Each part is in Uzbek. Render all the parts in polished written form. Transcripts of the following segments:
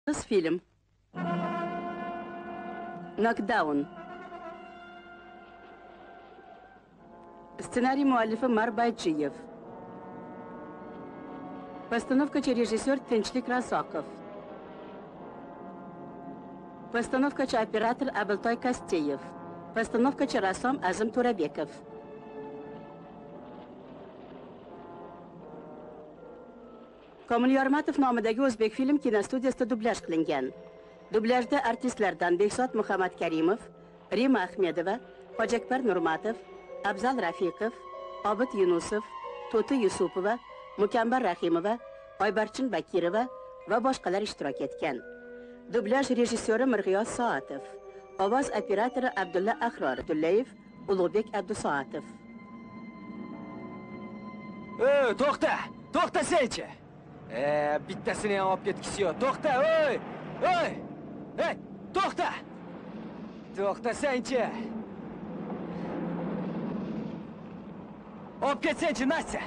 Film. Knockdown. Сценарий muallifi Marbaychiyev. Постановкачы rejissyor Tinchlik Rasoqov. Постановкачы operator Abultoy Kasteyev. Постановкачы rassom Azim To'rabekov. Komil Yormatov nomidagi o'zbek film kinostudiyasida dublyaj qilingan. Dublyajda artistlardan Behzod Muhammad Karimov, Rima Ahmedova, Hojakbar Nurmatov, Abzal Rafiqov, Obid Yunusov, To'ti Yusupova, Mukambar Rahimova, Oybarchin Bakirova va boshqalar ishtirok etgan. Dublyaj rejissyori Mirg'iyos Soatov, ovoz operatori Abdulla Ahror Dullayev, Ulug'bek Abdusoatov. To'xta! To'xta senchi! Bittasini ham olib ketgisi yo'q. To'xta, oy! Oy! Hey, to'xta! To'xta senchi! Olib ketsenchi, Nastya!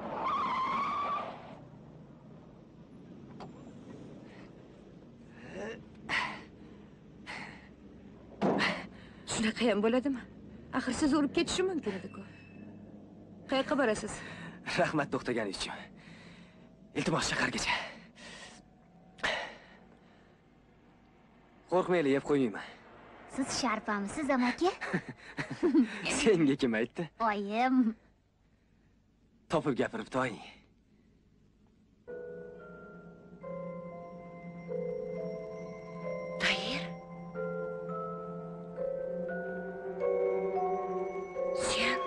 Shunaqa ham bo'ladimi? Axir siz urib ketishi mumkin edi-ku. Qayerga borasiz? Rahmat to'xtaganingiz uchun. Iltimos shahargacha. Qo'rqmaylik, yeb qo'ymayman. Siz Sharpamisiz, amaki? Senga kim aytdi? Oyim. Topib gapiribdi oying. Tahir. Sen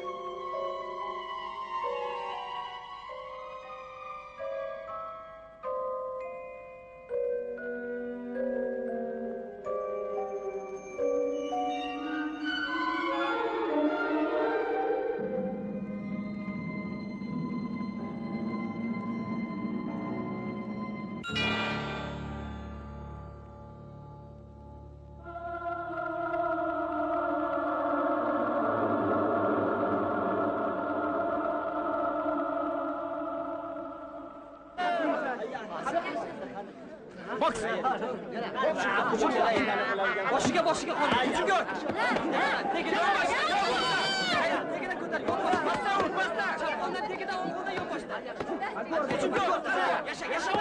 Boks! Boshiga qol. Uchunga. Tegida ko'tar. Pastdan. Chapqondan tegida o'ng'ildan yo'q boshda. Uchunga. Yasha.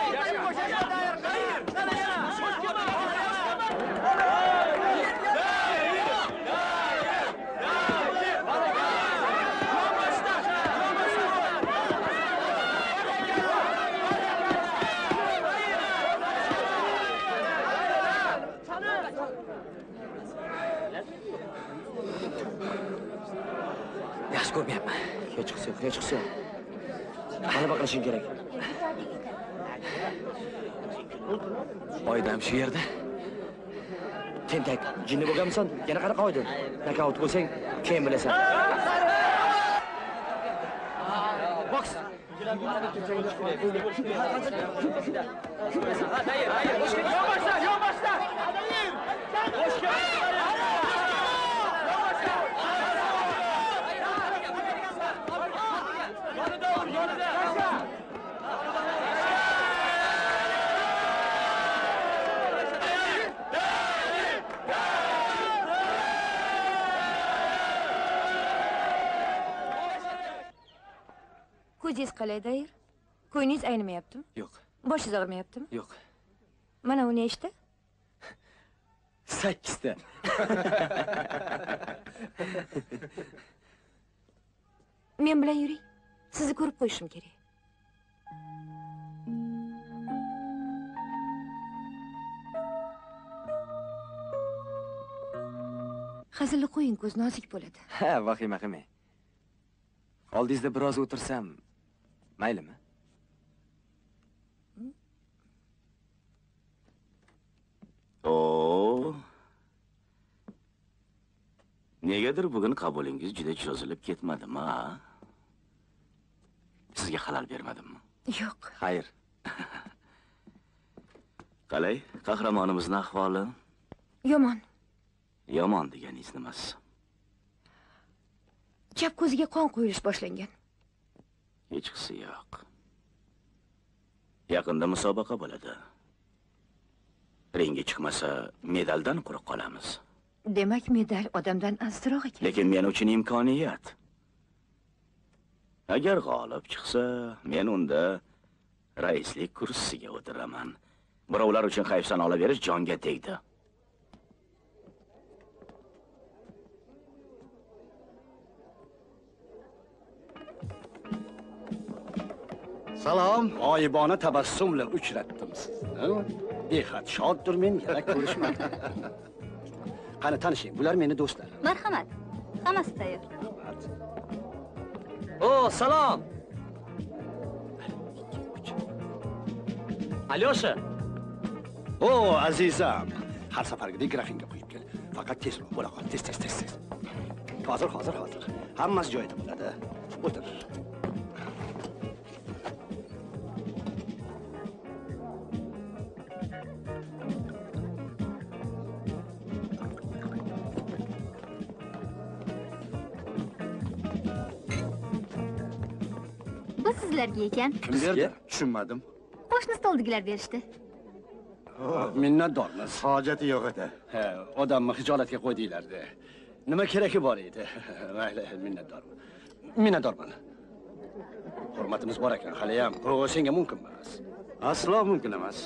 Yaxshi ko'rmayapman. Hech qilsin. G'alaba qilishing kerak. Oydam shu yerda. Tentak, jinni bo'lganmisan? Yana qanaqa oydin? Nokaut bo'lsang, keyin bilasan. Boks. Yo'q boshla. ko'zingiz qalay, Dayir? Ko'nglingiz aynimayaptimi? Yo'q. Boshingiz og'rimayaptimi? Yo'q. Mana u nechta? 8 ta. Men bilan yuring. Sizni ko'rib qo'yishim kerak. Hazilni qo'ying, ko'z nozik bo'ladi. Ha, vahima qilmang. Oldingizda biroz o'tirsam, maylimi? Negadir bugun qabulingiz juda cho'zilib ketmadimi, ha? Sizga xalal bermadimmi? Yo'q. Xayr. Qalay, qahramonimizning ahvoli? Yomon. Yomon deganingiz nimasi? Chap ko'ziga qon quyilish boshlangan. Hech qisi yo'q. Yaqinda musobaqa bo'ladi. Ringga chiqmasa, medaldan quruq qolamiz. Demak, medal odamdan azizroq ekan. Lekin men uchun imkoniyat. Agar g'olib chiqsa, men unda raislik kursisiga o'tiraman. Birovlar uchun hayfsan olaverish jonga tegdi. Salom, g'oyibona tabassum bilan uchratdim sizni. Behad shoddirmen, yana ko'rishmadik. Qani tanishing, bular meni do'stlarim. Marhamat. Hammasi tayyor. O, salom. Alyosha. O, azizam, har safargidek grafinga qo'yib kel. Faqat tezroq bo'la qol, tez. Hozir. Hammasi joyida bo'ladi. O'tir. Bu sizlarga ekan. Kim berdi? Tushunmadim. Qo'shni stoldagilar berishdi. Minnatdormiz. Hojati yo'q edi. Ha, odamni hijolatga qo'ydinglar-da. Nima keragi bor edi? Mayli, minnatdorman. Hurmatimiz bor ekan, hali ham. Bu senga mumkin emas. Aslo mumkin emas.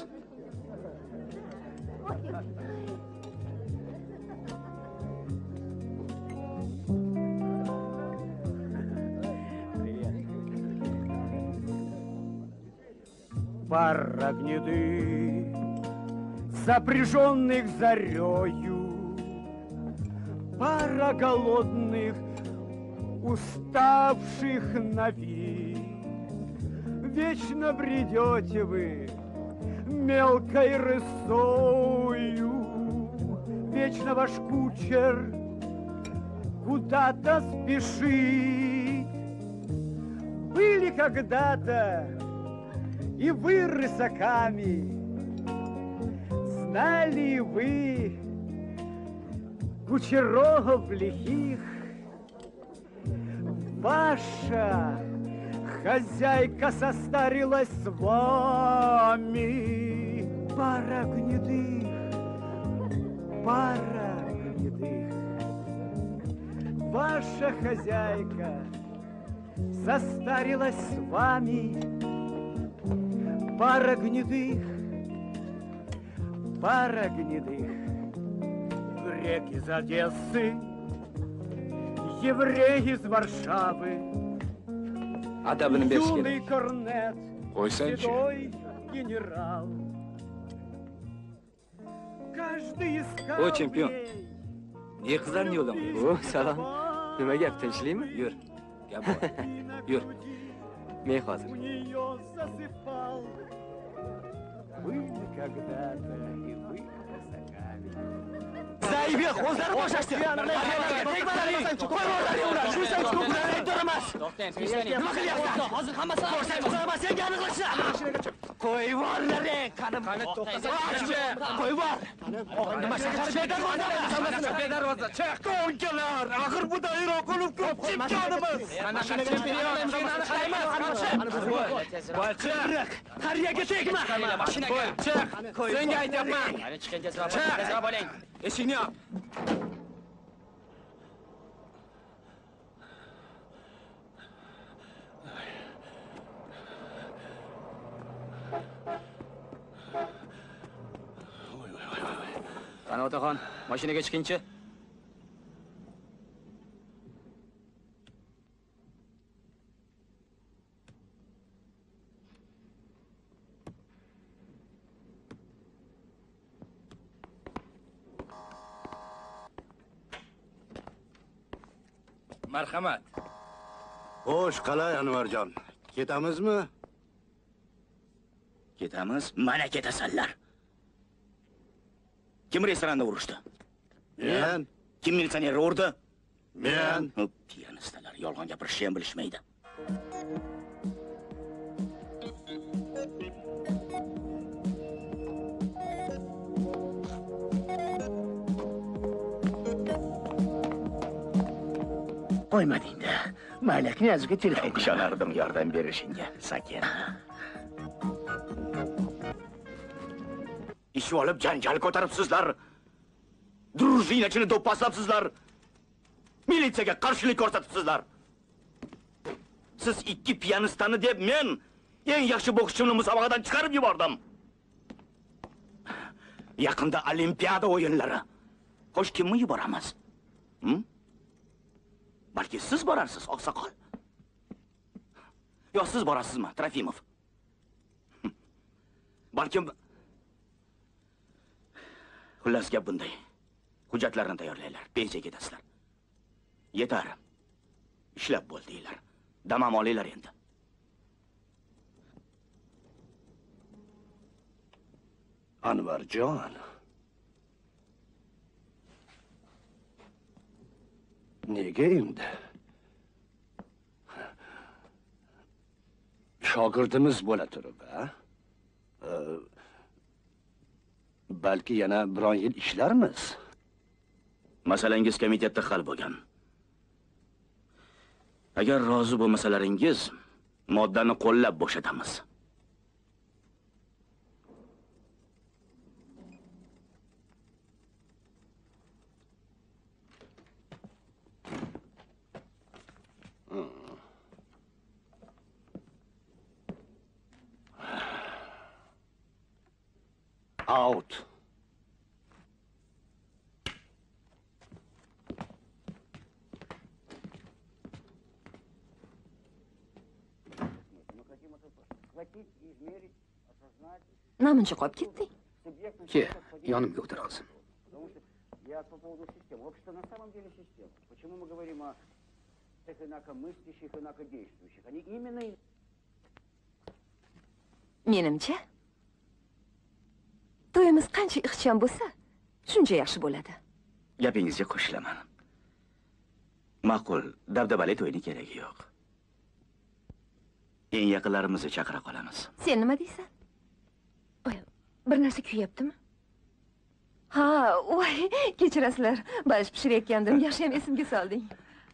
Пара гнедых, запряженных зарею, пара голодных, уставших на вид. Вечно бредете вы мелкой рысою, вечно ваш кучер куда-то спешит. Были когда-то и вы рысаками, знали вы кучеров лихих. Ваша хозяйка состарилась с вами. Пара гнедых. Ваша хозяйка состарилась с вами. Пара гнедых, грек из Одессы, еврей из Варшавы, юный корнет, седой генерал. Каждый искал О, чемпион. Ne qizlarni yo'llamaysiz? O, salom. Nima gap, tinchlikmi? Yur. Gap bor. Yur. Men hozir. Были когда-то и вы рысаками. Zaybek, o'zlari boshashdi. Qo'y o'rlarga ular. Shu sen ko'plar aytiramas. Nima qilyapsan? Hozir hammasi ko'rsatma, senga aniqlashni. Qo'y o'rlarga, qanim. Qo'y o'r. Nima shahar darvoza. Chiq, qo'nkalar. Axir bu doira qolib ko'p chempionimiz. Mana chempion Voy, chiq. Qariyaga tegma. Mashinaga. Chiq. Senga aytyapman. Qani chiqing tezroq bo'ling. Eshikni yop. Qani Otaxon, mashinaga chiqingchi. Marhamat. Xo'sh, qalay Anvarjon? Ketamizmi? Ketamiz, mana ketasanlar. Kim restoranda urushdi? Men. Kim militsionerni urdi? Men. Piyanistalar yolg'on gapirishni ham bilishmaydi. Qo'ymading-da. Maylakni azizga telefon ishonardim yordam berishingga, Sakin. Ish birlashib olib janjal ko'taribsizlar. Drujinachini do'pposlabsizlar. Militsiyaga qarshilik ko'rsatibsizlar. Siz ikki pianistani deb men eng yaxshi bokschimni musobaqadan chiqarib yubordim. Yaqinda Olimpiada o'yinlari. Xo'sh, kimni yuboramiz? Balki siz borarsiz, oqsoqol. Yo, siz borasizmi, Trofimov? Balkim xullas gap bunday. Hujjatlarni tayyorlaylar, pensiyaga ketasizlar. Yetar. Ishlab bo'ldinglar. Damam olinglar endi. Anvarjon. Nega endi? Shogirdimiz bo'la turib, ha? Balki yana biron yil ishlarmiz. Masalangiz komitetda hal bo'lgan. Agar rozi bo'lmasalaringiz, moddani qo'llab bo'shatamiz. Out. Namuncha qolib ketding? Ke, yonimga o'tir hozir. Я по поводу системы. Общество на самом деле система. Почему мы говорим о инакомыслящих, инакодействующих? Они именно... Menimcha, to'yimiz qancha ixcham bo'lsa, shuncha yaxshi bo'ladi. Gapingizga qo'shilaman. Ma'qul, dabdabali to'yni keragi yo'q. Eng yaqinlarimizni chaqira qolamiz. Sen nima deysan? Bir narsa kuyaptimi? Ha, voy, kechirasizlar. Balish pishirayotgandim. Yaxshi ham esimga solding.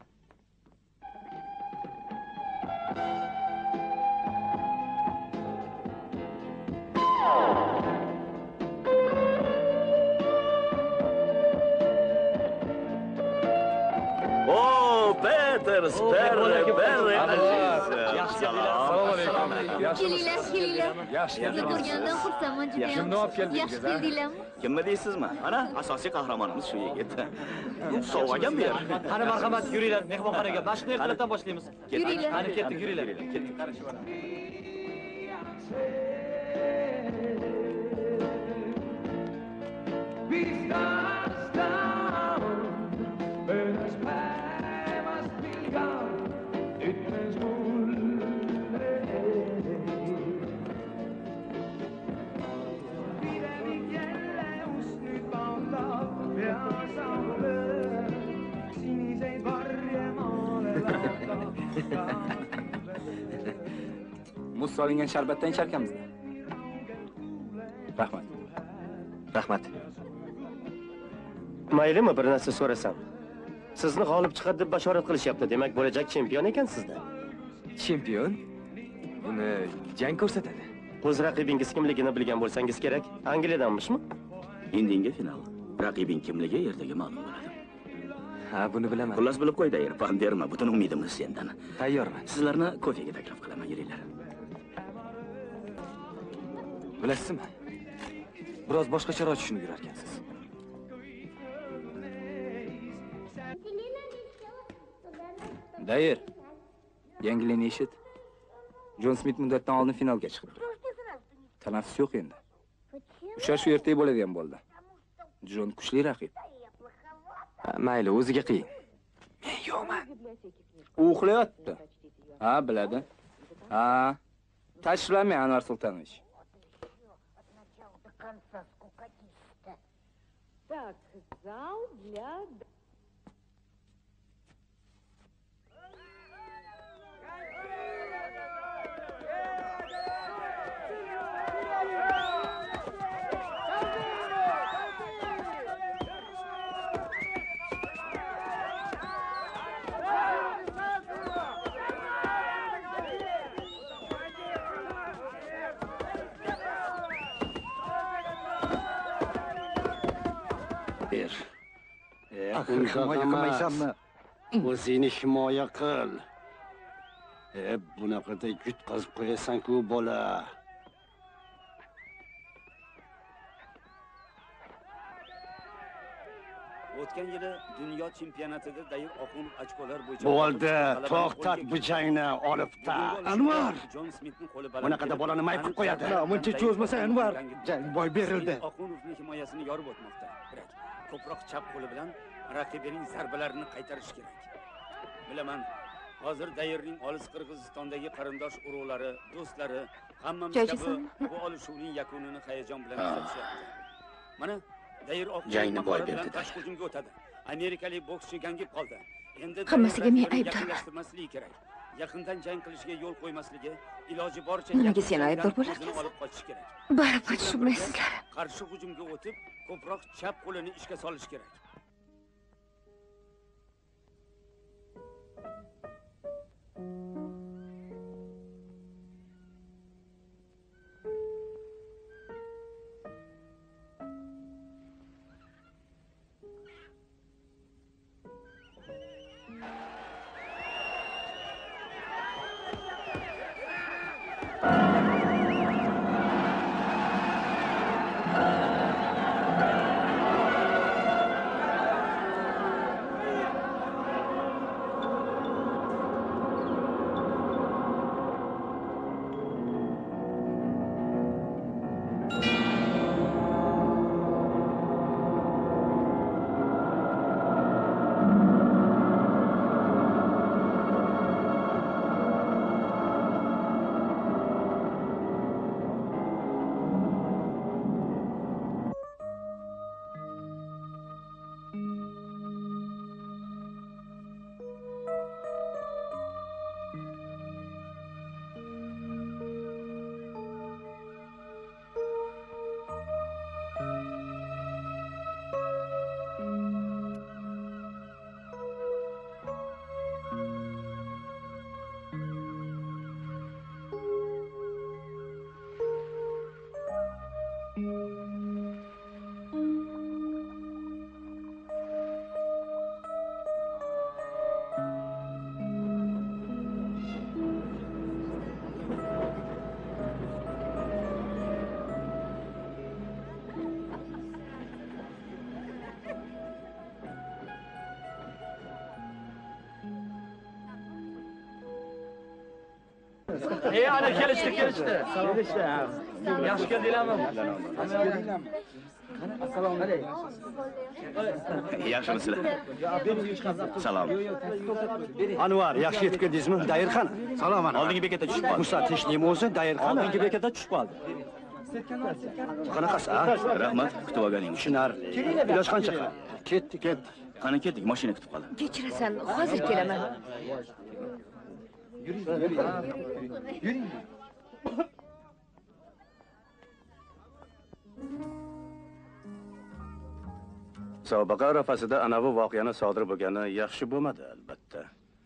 Peters, Berri, Kelinglar, kelinglar. Sizni ko'rgandan xursandman juda ham. Kimni olib keldingiz? Yaxshi keldinglarmi? Kimni deysizmi? Ana, asosiy qahramonimiz shu yigit. Sovg'agan bu yer. Qani marhamat, yuringlar, mehmonxonaga. Mashqni ertalabdan boshlaymiz. Yuringlar. Qani ketdik, yuringlar. Ketdik. Muz solingan sharbatdan icharkanmiz. Rahmat. Rahmat. Maylimi bir narsa so'rasam? Sizni g'olib chiqadi deb bashorat qilishyapti. Demak, bo'lajak chempion ekansizda. Chempion? Buni jang ko'rsatadi. O'z raqibingiz kimligini bilgan bo'lsangiz kerak. Angliyadanmishmi? Indinga final. Raqibing kimligi ertaga ma'lum bo'ladi. Ha, buni bilaman. Xullas bilib qo'y, Dayir. Pan berma, butun umidimiz sendan. Tayyorman. Sizlarni kofega taklif qilaman, yuringlar. Bilasizmi? Biroz boshqacharoq tushunib yurar ekansiz. Dayir. Yangilikni eshit. Jon Smit muddatdan oldin finalga chiqdi. Tanaffus yo'q endi. Uchrashuv ertaga bo'ladigan bo'ldi. Jon kuchli raqib. Mayli, o'ziga qiyin. Men yo'qman. U uxlayapti. Ha, biladi. Ha. Tashlanmang, Anvar Sultonovich. Так, зал для... ber. Himoya qilmaysanmi? O'zingni himoya qil. Bunaqada yutqazib qo'yasan-ku bola. O'tgan yili dunyo chempionatida Dayir Oqunov ochkolar bo'yicha Bo'ldi, to'xtat bu jangni olibda. Anvar! Jon Smitning qo'li baland. Bunaqada bolani mayib qilib qo'yadi. Muncha cho'zmasa Anvar, jang boy berildi. Oqunovning himoyasini yorib o'tmoqda. Kerak. Ko'proq chap qo'li bilan raqibining zarbalarini qaytarish kerak. Bilaman, hozir Dayirning olis Qirg'izistondagi qarindosh urug'lari, do'stlari hammamiz kabi bu olishuvning yakunini hayajon bilan kuzatishyapti. Mana Dayir Oqunov jangni boy berdi. hujumga o'tadi. Amerikalik bokschi gangib qoldi. Endi Hammasiga men aybdorman. kerak. Yaqindan jang qilishiga yo'l qo'ymasligi, iloji boricha Nimaga sen aybdor bo'larkansan? olib qochish kerak. Baribir tushunmaysizlar. Qarshi hujumga o'tib, ko'proq chap qo'lini ishga solish kerak. Ana kelishdi. Yaxshi keldinglarmi? Assalomu alaykum. Yaxshimisizlar? Salom. Anvar, yaxshi yetib keldingizmi? Dayirxon. Salom ana. Oldingi bekatda tushib qoldi. Musa tinchlikmi o'zi? Dayirxon. Oldingi bekatda tushib qoldi. Qanaqasi? Rahmat, kutib olganingiz uchun. Tushunarli. Iloji qancha? Ketdik. Qani ketdik, mashina kutib qoldi. Kechirasan, hozir kelaman. Yuring. Musobaqa arafasida anavi voqeani sodir bo'lgani yaxshi bo'lmadi albatta.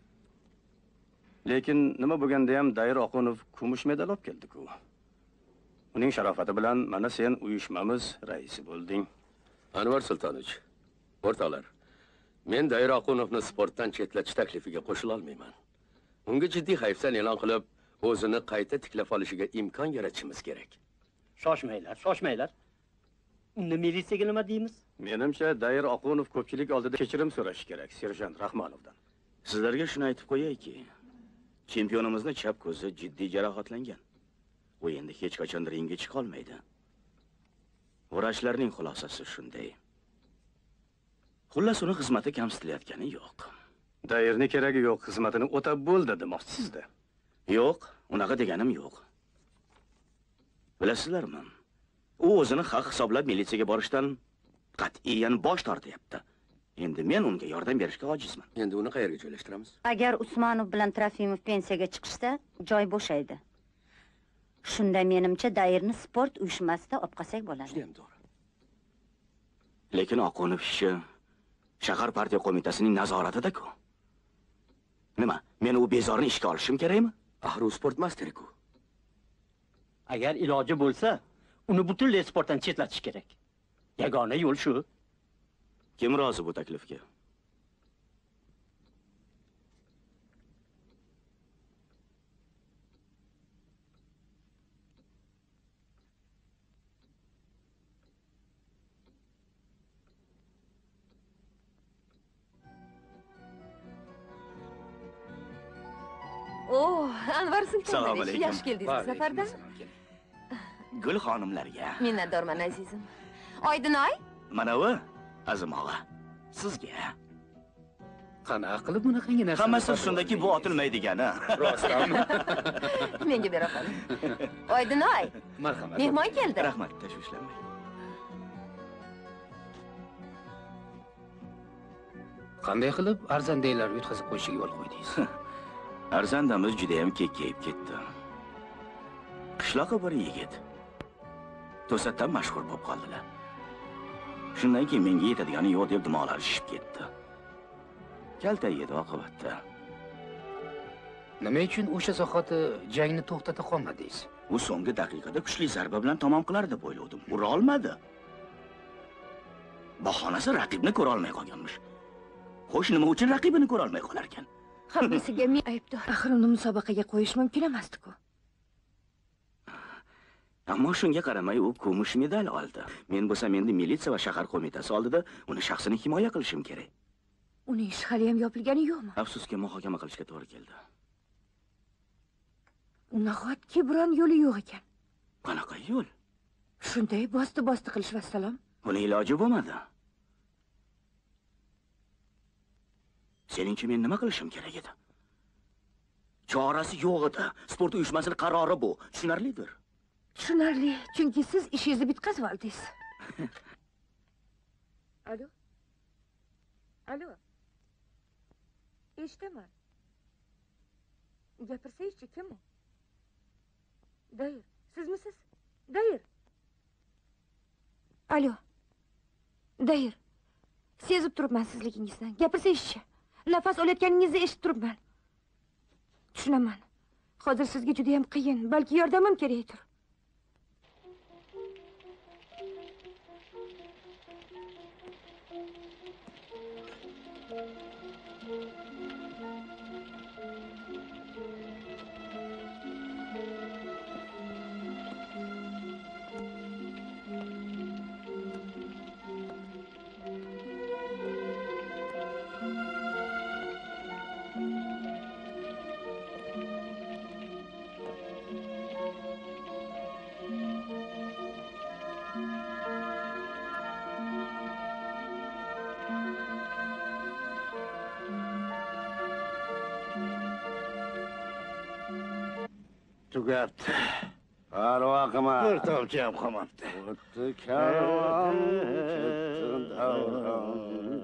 Lekin nima bo'lganda ham Dayir Oqunov kumush medal olib keldi-ku. Uning sharofati bilan mana sen uyushmamiz raisi bo'lding. Anvar Sultonovich, o'rtoqlar, men Dayir Oqunovni sportdan chetlatish taklifiga qo'shila olmayman. Unga jiddiy hayfsan e'lon qilib, o'zini qayta tiklab olishiga imkon yaratishimiz kerak. Shoshmanglar. Unda militsiyaga nima deymiz? Menimcha Dayir Oqunov ko'pchilik oldida kechirim so'rashi kerak, serjant Rahmonovdan. Sizlarga shuni aytib qo'yayki, chempionimizning chap ko'zi jiddiy jarohatlangan. U endi hech qachon ringga chiqa olmaydi. Vrachlarning xulosasi shunday. Xullas uni xizmati kamsitilayotgani yo'q. Dayirni keragi yo'q, xizmatini o'tab bo'ldi demoqchisizda. Yo'q, unaqa deganim yo'q. Bilasizlarmi? U o'zini haq hisoblab militsiyaga borishdan qat'iyan bosh tortyapti. Endi men unga yordam berishga ojizman. Endi uni qayerga joylashtiramiz? Agar Usmonov bilan Trofimov pensiyaga chiqishsa, joy bo'shaydi. Shunda menimcha Dayirni sport uyushmasida olib qolsak bo'ladi. Juda ham to'g'ri. Lekin Oqunov ishi shahar partiya qo'mitasining nazoratida-ku. Nima? Men u bezorni ishga olishim kerakmi? Axir u sport masteri-ku. Agar iloji bo'lsa, uni butunlay sportdan chetlatish kerak. Yagona yo'l shu. Kim rozi bu taklifga? Anvar Assalomu Sultonovich, alaykum. yaxshi keldingiz safardan. Gul xonimlarga. Minnatdorman azizim. Oydinoy? Mana bu Azim og'a. Sizga. Qanaqa qilib bunaqangi narsa? Hammasi shundaki bu otilmaydigani. Rostmi? Menga bera qoling. Oydinoy. Marhamat. Mehmon keldi. Rahmat, tashvishlanmang. Qanday qilib arzandaylar yutqazib qo'yishiga yo'l qo'ydingiz? Arzandamiz juda ham kekkayib ketdi. Qishloqqa bir yigit. To'satdan mashhur bo'lib qoldilar. Shundan keyin menga yetadigani yo'q deb dimog'lari shishib ketdi. Kalta yedi oqibatda. Nima uchun o'sha zahoti jangni to'xtata qolmadingiz? U so'nggi daqiqada kuchli zarba bilan tamom qilar deb o'yladim. Ura olmadi. Bahonasi raqibni ko'ra olmay qolganmish. Xo'sh, nima uchun raqibini ko'ra olmay qolar ekan? Hammasiga men aybdor. Axir uni musobaqaga qo'yish mumkin emasdi-ku. Ammo shunga qaramay u kumush medal oldi. Men bo'lsam endi militsiya va shahar qo'mitasi oldida uni shaxsini himoya qilishim kerak. Uning ishi hali ham yopilgani yo'qmi? Afsuski muhokama qilishga to'g'ri keldi. Nahotki biron yo'li yo'q ekan. Qanaqa yo'l? Shunday bosti qilish vassalom. Buni iloji bo'lmadi. Seningcha men nima qilishim kerak edi? Chorasi yo'q edi. Sport uyushmasining qarori bu. Tushunarlidir. Tushunarli, chunki siz ishingizni bitkazib oldingiz. Alo? Alo? Eshitaman. Gapirsangchi, kim u? Dayir, sizmisiz? Dayir. Alo. Dayir. Sezib turibman sizligingizdan. Gapirsangchi. Nafas olayotganingizni eshitib turibman. Tushunaman. Hozir sizga juda ham qiyin, balki yordamim kerakdir. Tugatdi. Parvo qilma. Bir tomchi ham qolmabdi. O'tdi karvon, ketdi davron,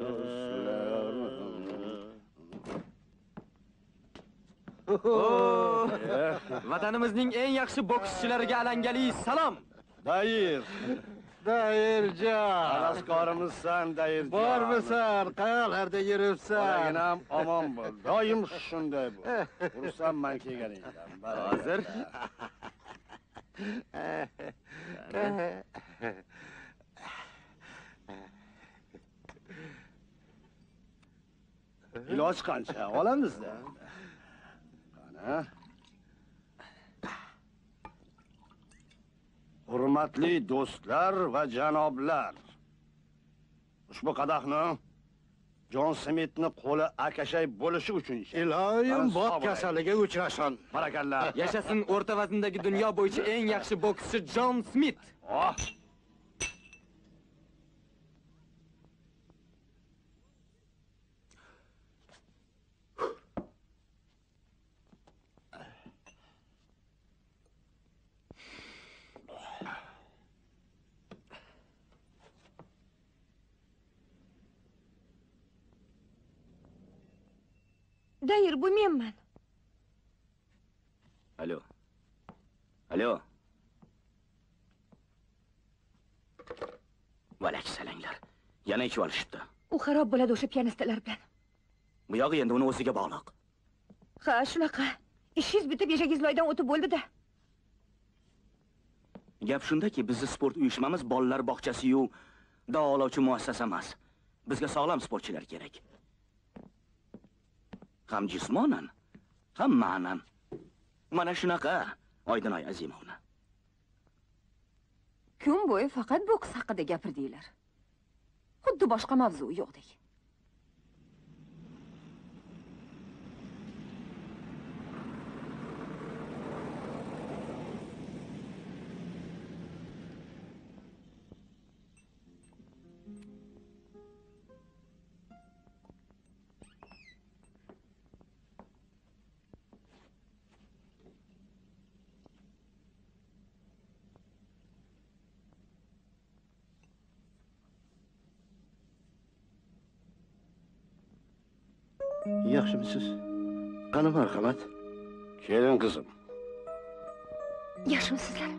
do'stlar. Vatanimizning eng yaxshi bokschilariga alangali salom. Dayir. Dayirjon. Xaloskorimisan, Dayirjon. Bormisan? Qayoqlarda yuribsan? Bolaginam omon bo'l. Doim shunday bo'l. Xursandman kelganingdan. Hozir iloj qancha? Olamizda. Qani? Hurmatli do'stlar va janoblar. Ushbu qadahni Jon Smithni qo'li akashay bo'lishi uchun iloyim bot kasaliga uchrasin. Barakallah. Yashasin o'rta vazndagi dunyo bo'yicha eng yaxshi bokschi Jon Smith. Oh. Dayir, bu menman. Alo. Alo. Valak salanglar. Yana ichib olishibdi. U xarob bo'ladi o'sha pianistalar bilan. Bu yog'i endi uni o'ziga bog'liq. Ha, shunaqa. Ishingiz bitib, yashagingiz loydan o'tib bo'ldi-da. Gap shundaki, bizning sport uyushmamiz bolalar bog'chasi-yu, davolovchi muassasa emas. Bizga sog'lom sportchilar kerak. Ham jismonan, ham ma'nan. Mana shunaqa Oydinoy Azimovna. Kun bo'yi faqat boks haqida gapirdinglar. Xuddi boshqa mavzu yo'qdek. Yaxshimisiz? Qani marhamat. Keling qizim. Yaxshimisizlar?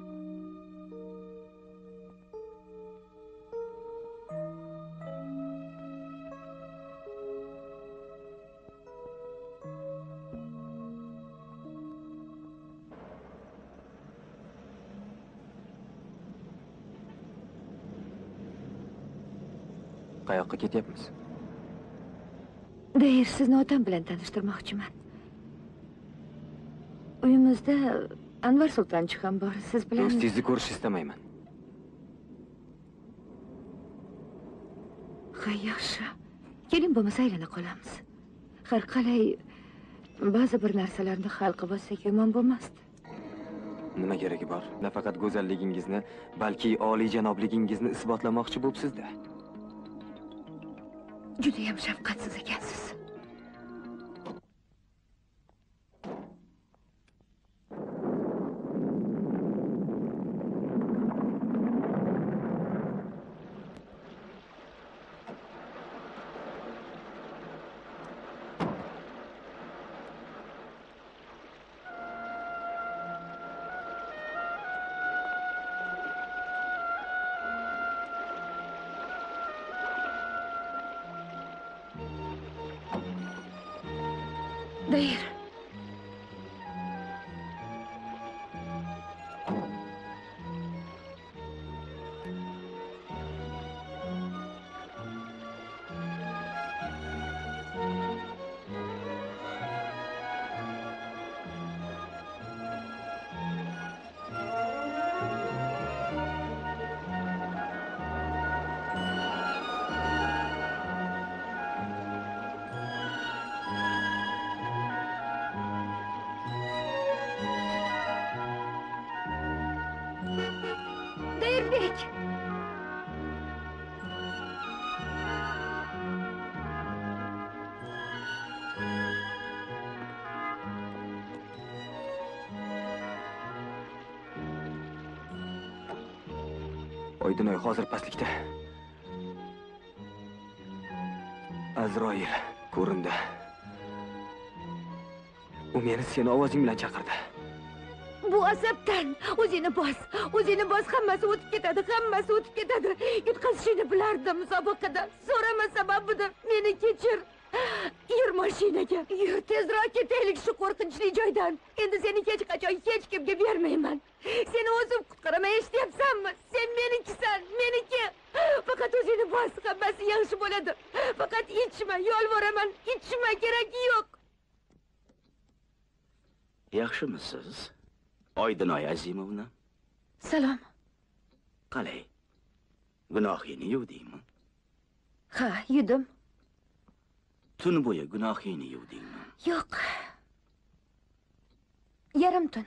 Qayoqqa ketyapmiz? Dayir, sizni otam bilan tanishtirmoqchiman. Uyimizda Anvar sultonchi ham bor. Siz bilan Do'stingizni ko'rish istamayman. Ha, yaxshi. Keling, bo'lmasa aylana qolamiz. Har qalay ba'zi bir narsalarni hal qilib olsak yomon bo'lmasdi. Nima keragi bor? Nafaqat go'zalligingizni, balki oliyjanobligingizni isbotlamoqchi bo'libsiz-da. Juda ham shafqatsiz ekansiz. Dayir. Dayirbek. Oydinoy hozir pastlikda. Azroil ko'rindi. U meni seni ovozing bilan chaqirdi. Bu asabdan o'zini bos, hammasi o'tib ketadi. Yutqazishini bilardim musobaqada. So'rama sababini, meni kechir. Yur mashinaga. Yur, tezroq ketaylik shu qo'rqinchli joydan. Endi seni hech qachon hech kimga bermayman. Seni o'zim qutqaraman, eshityapsanmi? Sen menikisan, meniki. Faqat o'zini bos, hammasi yaxshi bo'ladi. Faqat ichma, yolvoraman, ichma, keragi yo'q. Yaxshimisiz? Oydinoy Azimovna. Salom. Qalay? Gunohingni yuvdingmi? Ha, yudim. Tun bo'yi gunohingni yuvdingmi? Yo'q. Yarim tun.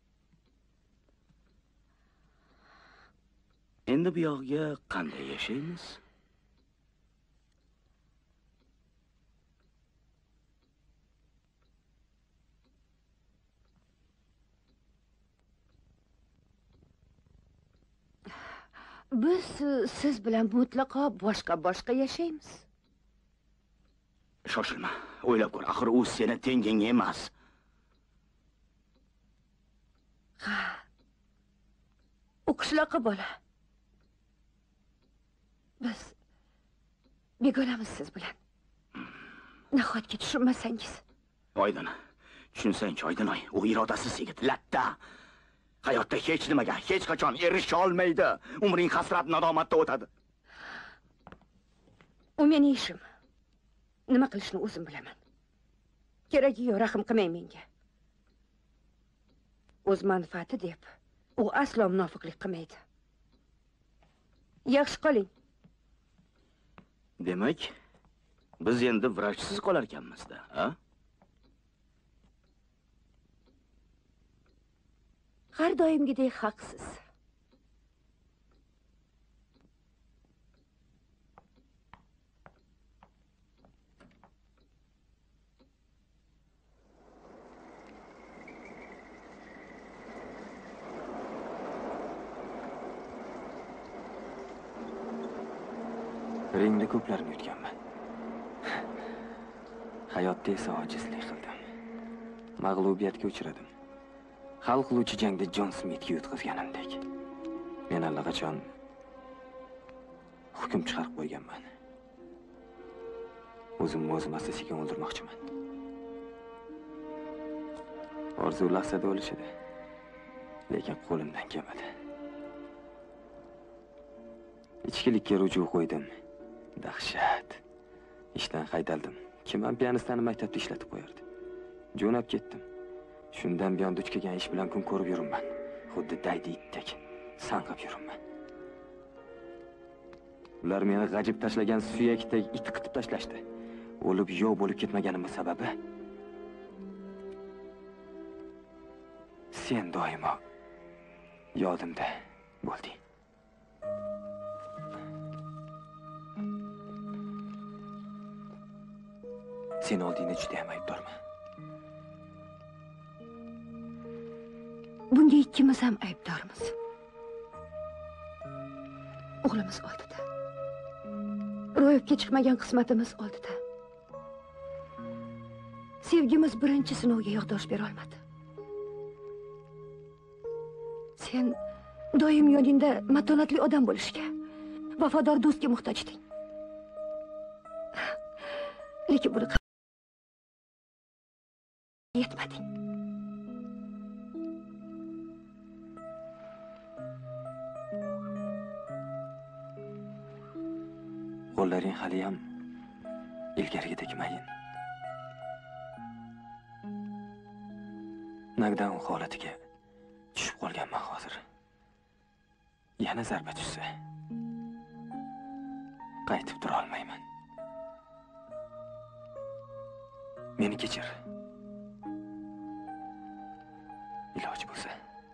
Endi bu yoqqa qanday yashaymiz? Biz siz bilan mutlaqo boshqa yashaymiz. Shoshilma. O'ylab ko'r, axir u seni tenging emas. Ha. U qishloqqa bola. Biz begonamiz siz bilan. Nahotki tushunmasangiz. Oydin. Tushunsang-chi, Oydinoy, u irodasiz yigit, latta. Hayotda hech nimaga, hech qachon erisha olmaydi. Umring hasrat nadomatda o'tadi. U meni ishim. Nima qilishni o'zim bilaman. Keragi-yu rahim qilmang menga. O'z manfaati deb u aslo munofiqlik qilmaydi. Yaxshi qoling. Demak, biz endi vrachsiz qolar ekanmiz-da, ha? Har doimgidek haqsiz. Ringda ko'plarni yutganman. Hayotda esa ojizlik qildim. Mag'lubiyatga uchradim. Hal qiluvchi jangda Jon Smitga yutqazganimdek. Men allaqachon hukm chiqarib qo'yganman. O'zimni o'zim asta-sekin o'ldirmoqchiman. Orzu lahzada o'lishadi. Lekin qo'limdan kelmadi. Ichkilikka ruju qo'ydim. Dahshat. Ishdan haydaldim. Kim ham pianistani maktabda ishlatib qo'yardi. Jo'nab ketdim. Shundan buyon duch kelgan ish bilan kun ko'rib yuribman. Xuddi daydi itdek sanqib yuribman. Ular meni g'ajib tashlagan suyakdek it qitib tashlashdi. O'lib yo'q bo'lib ketmaganimning sababi sen doimo yodimda bo'lding. Sen oldingda juda ham aybdorman. Bunga ikkimiz ham aybdormiz. O'g'limiz oldida. Ro'yobga chiqmagan qismatimiz oldida. Sevgimiz birinchi sinovga yo'ldosh bera olmadi. Sen doim yoningda matonatli odam bo'lishga, vafodor do'stga muhtoj eding. Lekin buni yetmading. Qo'llaring hali ham ilgarigidek mayin. Nagdan holatiga tushib qolganman hozir. Yana zarba tushsa qaytib tura olmayman. Meni kechir. Iloji bo'lsa.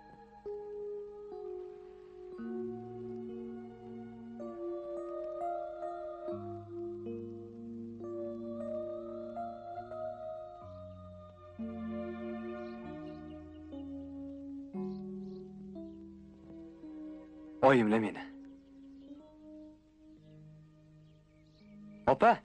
Oyimla meni. Opa!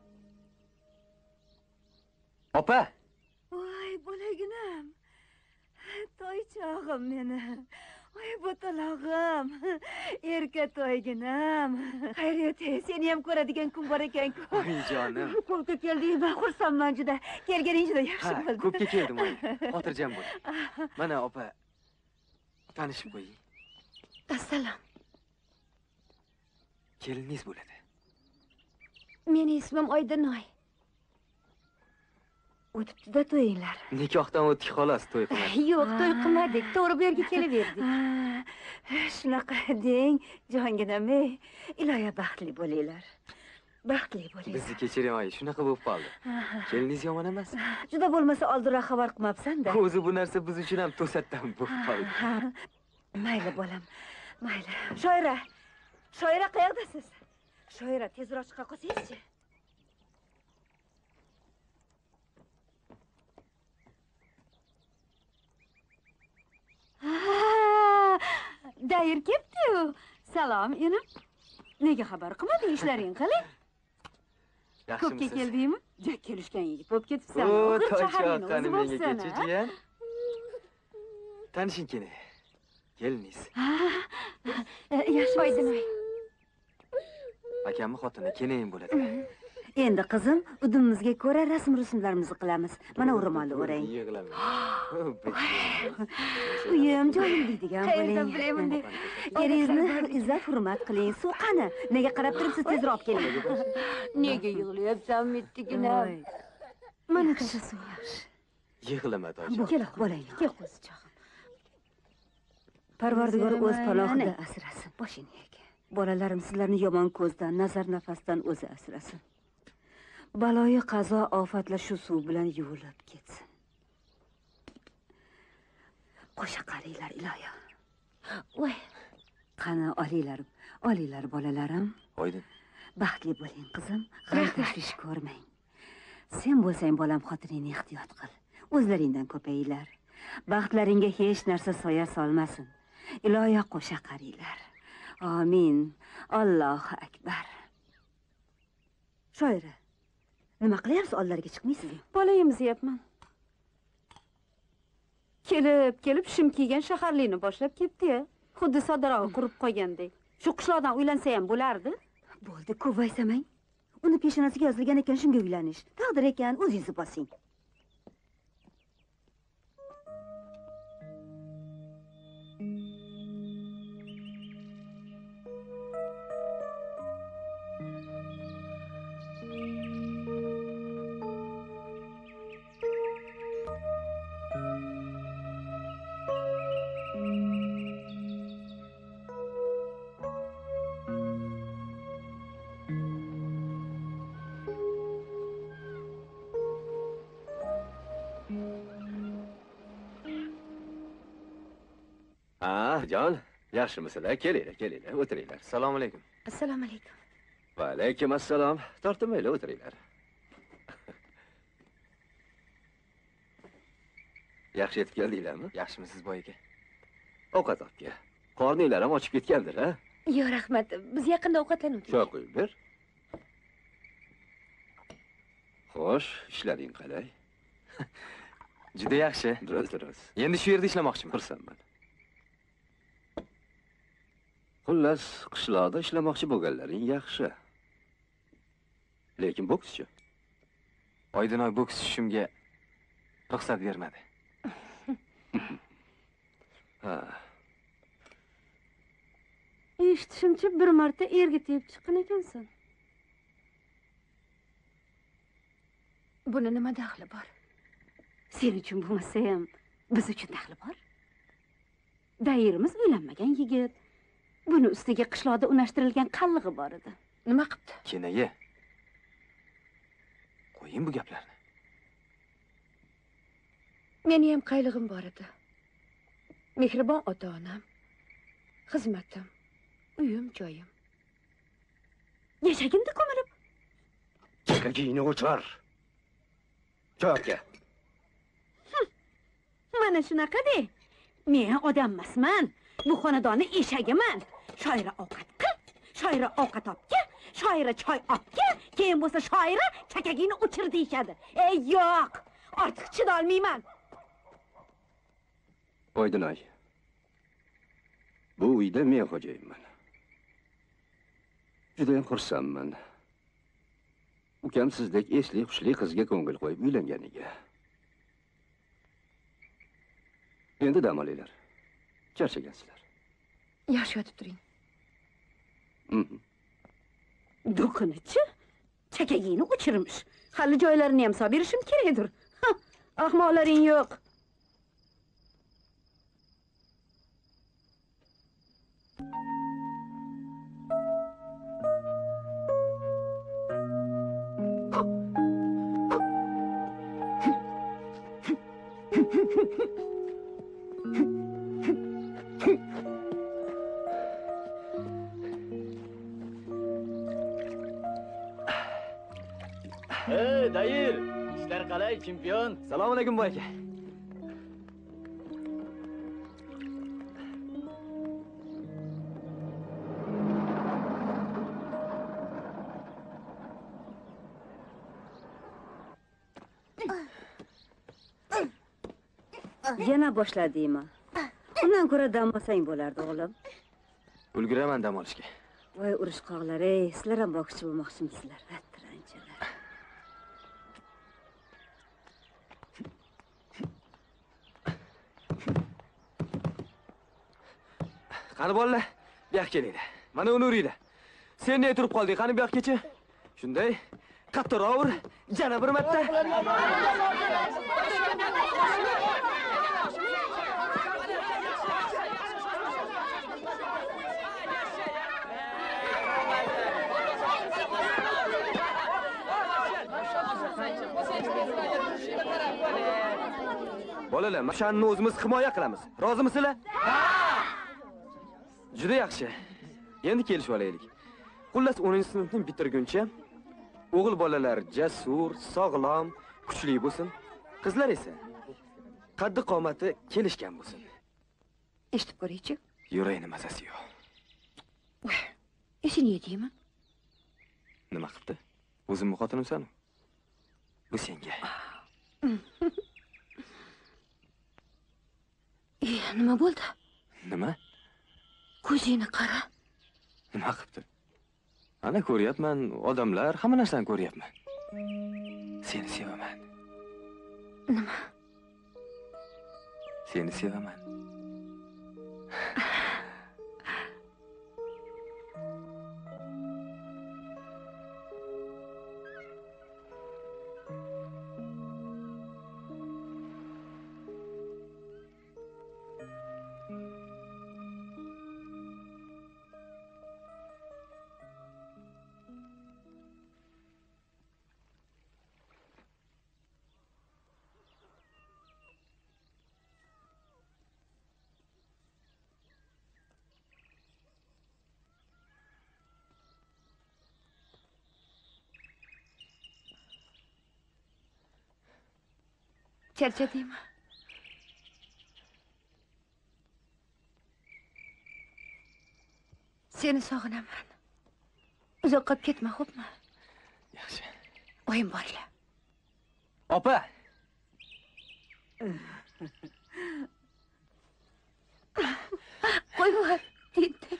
Opa! Voy, bo'laginam. Toychog'im meni. Voy, botalog'im. Erka toyginam. Xayriyat, seni ham ko'radigan kun bor ekan-ku. Voy jonim. Ko'pga keldingmi? Xursandman juda. Kelganing juda yaxshi bo'ldi. Ko'pga keldim oyi. Xotirjam bo'l. Mana opa, tanishib qo'ying. Assalom. Keliningiz bo'ladi. Meni ismim Oydinoy. O'tibdi-da to'yinglar. Nikohdan o'tdik xolos, to'y qilmadik. Yo'q, to'y qilmadik. To'g'ri bu yerga kelaverdik. Shunaqa deng, jonginam-ey. Iloyo baxtli bo'linglar. Baxtli bo'linglar. Bizni kechiring oyi, shunaqa bo'lib qoldi. Keliningiz yomon emas. Juda bo'lmasa oldinroq xabar qilmabsan-da. O'zi bu narsa biz uchun ham to'satdan bo'lib qoldi. Mayli bolam, mayli. Shoira, Shoira qayerdasiz? Shoira, tezroq chiqa qolsangiz-chi. Dayir kelibdi-yu. Salom, enam. Nega xabar qilmading? Ishlaring qalay? Ko'pga keldingmi? Jak kelishgan yigit bo'lib ketibsan. O, toychoqani menga kechuvchiyan. Tanishing keling. Keliniz. Yaxshi Oydinoy. Akamni xotini keling bo'ladi. Endi qizim, udumimizga ko'ra rasm-rusumlarimizni qilamiz. Mana ro'molni o'rang. Uyim joyim deydigan bo'ling. bilaman deb. Eringizni izzat hurmat qiling. Suv qani? Nega qarab turibsiz? Tezroq keling. Nega yig'layapsan, mittigina? Mana tasha suv yaxshi. Yig'lama toji. Kel, bolang. Kel qo'zichog'im. Parvardigor o'z panohida asrasin. Boshini yeg. Bolalarim sizlarni yomon ko'zdan, nazar nafasdan o'zi asrasin. Baloyi qazo ofatlar shu suv bilan yuvilib ketsin. Qo'sha qaranglar iloyo. Voy, Qani olinglar bolalarim. Oydin. Baxtli bo'ling qizim, g'am tashvish ko'rmang. Sen bo'lsang bolam xotiningni ehtiyot qil. O'zlaringdan ko'payinglar. Baxtlaringga hech narsa soya solmasin. Iloyo qo'sha qaranglar. Amin. Allohu akbar. Shoira, nima qilyapsiz? Oldlariga chiqmaysizmi? bola yeyapman. Kelib shim kiygan shaharlikni boshlab ketdi-ya. Xuddi sodarog'i qurib qo'ygandek. Shu qishloqdan uylansa ham bo'lardi. Bo'ldi, ko'p aysamang. Uni peshonasiga yozilgan ekan shunga uylanish. Taqdir ekan, o'zingiz bosing. jon, yaxshimisizlar? Kelinglar, o'tiringlar. Assalomu alaykum. Assalomu alaykum. Va alaykum assalom. Tortinmaylar, o'tiringlar. Yaxshi yetib keldinglarmi? Yaxshimisiz boy aka? Ovqat olib kel. Qorninglar ham ochib ketgandir, ha? Yo'q, rahmat. Biz yaqinda ovqatlanib Choy qo'yib ber. Xo'sh, ishlaring qalay? Juda yaxshi. Durust. Endi shu yerda ishlamoqchiman. Xursandman. Xullas, qishloqda ishlamoqchi bo'lganlaring yaxshi. Lekin bokschi. Oydinoy boks tushishimga ruxsat bermadi. Ha. Eshitishimcha bir marta erga tegib chiqqan ekansan. Buni nima daxli bor? Sen uchun bo'lmasa ham biz uchun daxli bor. Dairimiz uylanmagan yigit. Buni ustiga qishloqda unashtirilgan qallig'i bor edi. Nima qilibdi? Kenayi. Qo'ying bu gaplarni. Meni ham qaylig'im bor edi. Mehribon ota-onam, xizmatim, uyim, joyim. Yashagimda ko'milib. Chekagingni o'char. Cho'ka. Mana shunaqa-de. Men odam emasman. Bu xonadonni eshagiman. Shoira ovqat qil, shoira ovqat opga, shoira choy opga, keyin bo'lsa shoira chakagingni o'chir deyshadi. Ey yo'q, ortiq chidolmayman. Oydinoy. Bu uyda men xo'jayinman. Juda ham xursandman. Ukam sizdek esli xushli qizga ko'ngil qo'yib uylanganiga. Endi dam olinglar. Charchagansizlar. Yaxshi yotib turing. Do'qinichi chakagingni o'chirmish. Hali joylarini ham solib berishim kerakdir. Ahmoqlaring yo'q. Dayir, ishlar qalay, chempion? Assalomu alaykum boy aka. Yana boshladingmi? Undan ko'ra dam olsang bo'lardi, o'g'lim. Ulguraman dam olishga. Voy urushqoqlar, ey, sizlar ham bokschi bo'lmoqchimisizlar? Attirang. Qani bolalar, bu yoqqa kelinglar. Mana uni uringlar. Sen ne turib qolding? Qani bu yoqqa-chi? Shunday, qattiqroq ur, yana bir marta. Bolalar, mashanni o'zimiz himoya qilamiz. Rozimisizlar? Ha! Juda yaxshi. Endi kelishib olaylik. Xullas 10-sinfni bitirguncha o'g'il bolalar jasur, sog'lom, kuchli bo'lsin. Qizlar esa qaddi qomati kelishgan bo'lsin. Eshitib ko'ring-chi. Yurayni mazasi yo'q. Esini yedingmi? Nima qilibdi? O'zimni xotinimsan-ku. Bu senga. Nima bo'ldi? Nima? Ko'zingni qara. Nima qilibdi? Ana ko'ryapman, odamlar, hamma narsani ko'ryapman. Seni sevaman. Nima? Seni sevaman. Charchadingmi? Seni sog'inaman. Uzoqqa ketma, xo'pmi? Yaxshi. Oyim borlar. Opa. Qo'y bor, dedi.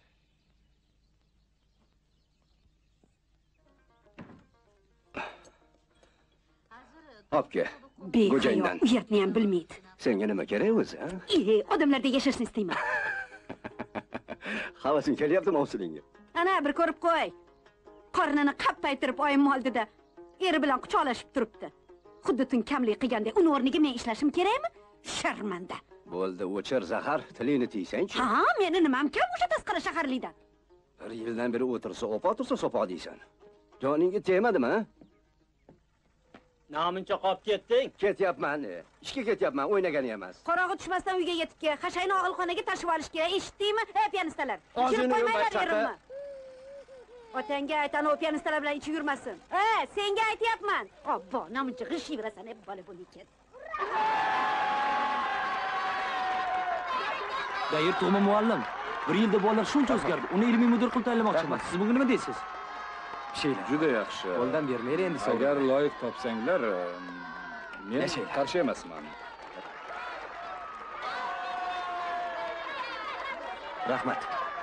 Obke. Behayo, uyatni ham bilmaydi. Senga nima kerak o'zi, ha? Odamlarda yashashni istayman. Havasing kelyaptimi ovsilinga? Ana bir ko'rib qo'y. Qornini qappaytirib oyim oldida eri bilan quchoqlashib turibdi. Xuddi tun kamlik qilgandek, uni o'rniga men ishlashim kerakmi? Sharmanda. Bo'ldi, o'chir Zahar, tilingni tiysang-chi. Ha, meni nimam kam o'sha tasqara shaharlikdan. Bir yildan beri o'tirsa, o'pa tursa, so'po deysan. Joningga tegmadimi, ha? Namuncha qolib ketding? Ketyapman. Ishga ketyapman, o'ynagani emas. Qorong'i tushmasdan uyga yetib kel. Hashayni og'ilxonaga tashib olish kerak. Eshitdingmi? Piyanistalar. Ozgina qo'ymaylar yo'l erimni. Otangga ayt, ana piyanistalar bilan ichi yurmasin. Senga aytyapman. Obbo, namuncha g'ishivrasan, hep bola bo'lib ket. Dayir To'ma muallim. Bir yilda bolalar shuncha o'zgardi. Uni ilmiy mudir qilib tayinlamoqchiman. Siz bunga nima deysiz? Şeyler. Juda yaxshi. Qo'ldan bermaylar endi savol. Agar loyiq topsanglar, men qarshi emasman. Rahmat.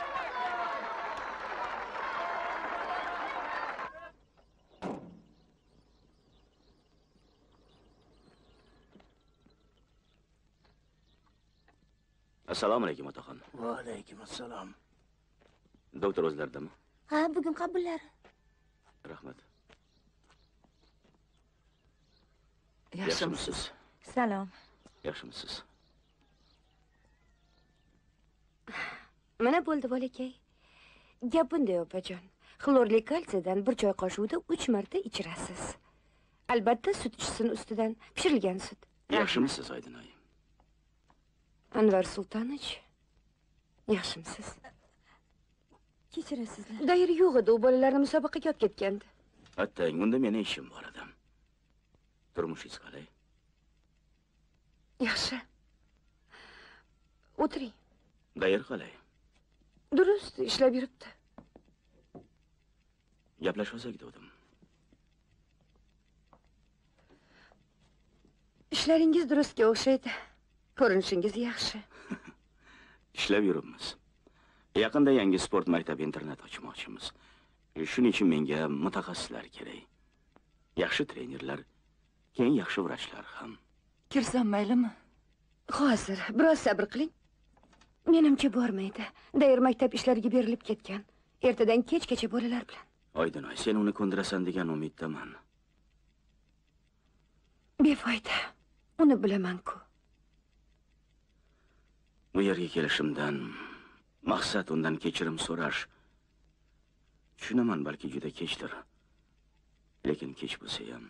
Assalomu alaykum otaxon. Va alaykum assalom. Doktor o'zlaridami? Ha, bugun qabullari. Rahmat. Yaxshimisiz? Salom. Yaxshimisiz? Mana bo'ldi bolakay. Gap bunday opajon. Xlorli kalsiyadan bir choy qoshiqda 3 marta ichirasiz. Albatta sut ichsin ustidan pishirilgan sut. Yaxshimisiz Oydinoy? Anvar Sultonovich, yaxshimisiz? Kechirasizlar. Dayir yo'q edi, u bolalarni musobaqaga olib ketgandi. Attang, unda meni ishim bor edi. Turmushingiz qalay? Yaxshi. O'tiring. Dayir qalay? Durust, ishlab yuribdi. Gaplashsak dedim. Ishlaringiz durustga o'xshaydi. Ko'rinishingiz yaxshi. Ishlab yuribmiz. Yaqinda yangi sport maktabi internat ochmoqchimiz. Shuning uchun menga mutaxassislar kerak. Yaxshi trenerlar, keyin yaxshi vrachlar ham. Kirsam maylimi? Hozir biroz sabr qiling. Menimcha bormaydi. Dayr maktab ishlariga berilib ketgan. Ertadan kechgacha bolalar bilan. Oydinoy, sen uni ko'ndirasan degan umiddaman. Befoyda. Uni bilaman-ku. Bu yerga kelishimdan maqsad undan kechirim so'rash. Tushunaman, balki juda kechdir. Lekin kech bo'lsa ham.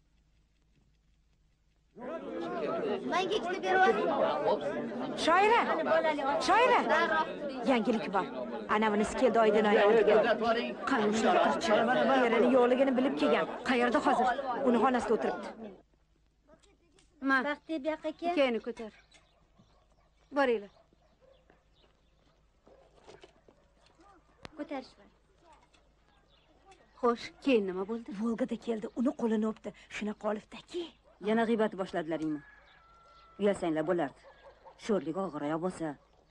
Menga ikkita beryapsiz. Shoira! Shoira! Yangilik bor. Ana bunisi keldi Oydinoy oldiga. Qanishlar qirchi. Yerini yo'qligini bilib kelgan. Qayerda hozir? Uni xonasida o'tiribdi. Ma. Baxti bu yoqqa kel. Keyini ko'tar. Boringlar. Ko'tarishma. Xo'sh, keyin nima bo'ldi? Volgada keldi, uni qo'lini o'pdi. Shunaqa olibdaki. Yana g'iybat boshladilaringmi? Uyalsanglar bo'lardi. Sho'rlik og'ir bo'lsa.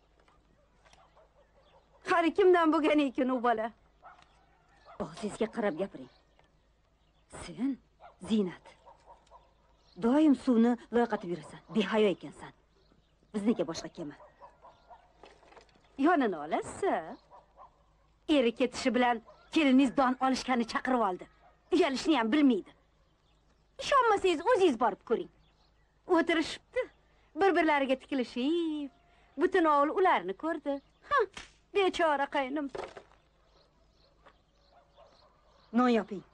Qari kimdan bo'lgan ekan u bola? Og'zingizga qarab gapiring. Sen Zinat. Doim suvni loyqatib yurasan. Behayo ekansan. Bizniki boshqa kema. Yonini olasiz. Eri ketishi bilan keliningiz don olishgani chaqirib oldi. Uyalishni ham bilmaydi. Ishonmasangiz o'zingiz borib ko'ring. O'tirishibdi. Bir-birlariga tikilishib, butun ovul ularni ko'rdi. Ha, bechora qaynim. Non yoping.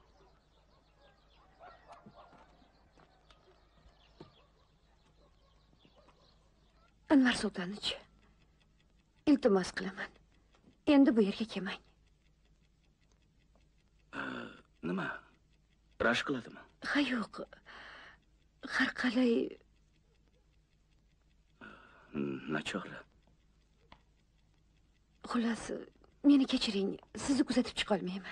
Anvar Sultonovich, iltimos qilaman. Endi bu yerga kelmang. Nima? Rashk qiladimi? Ha, yo'q. Har qalay Nachora. Xullas, meni kechiring. Sizni kuzatib chiqa olmayman.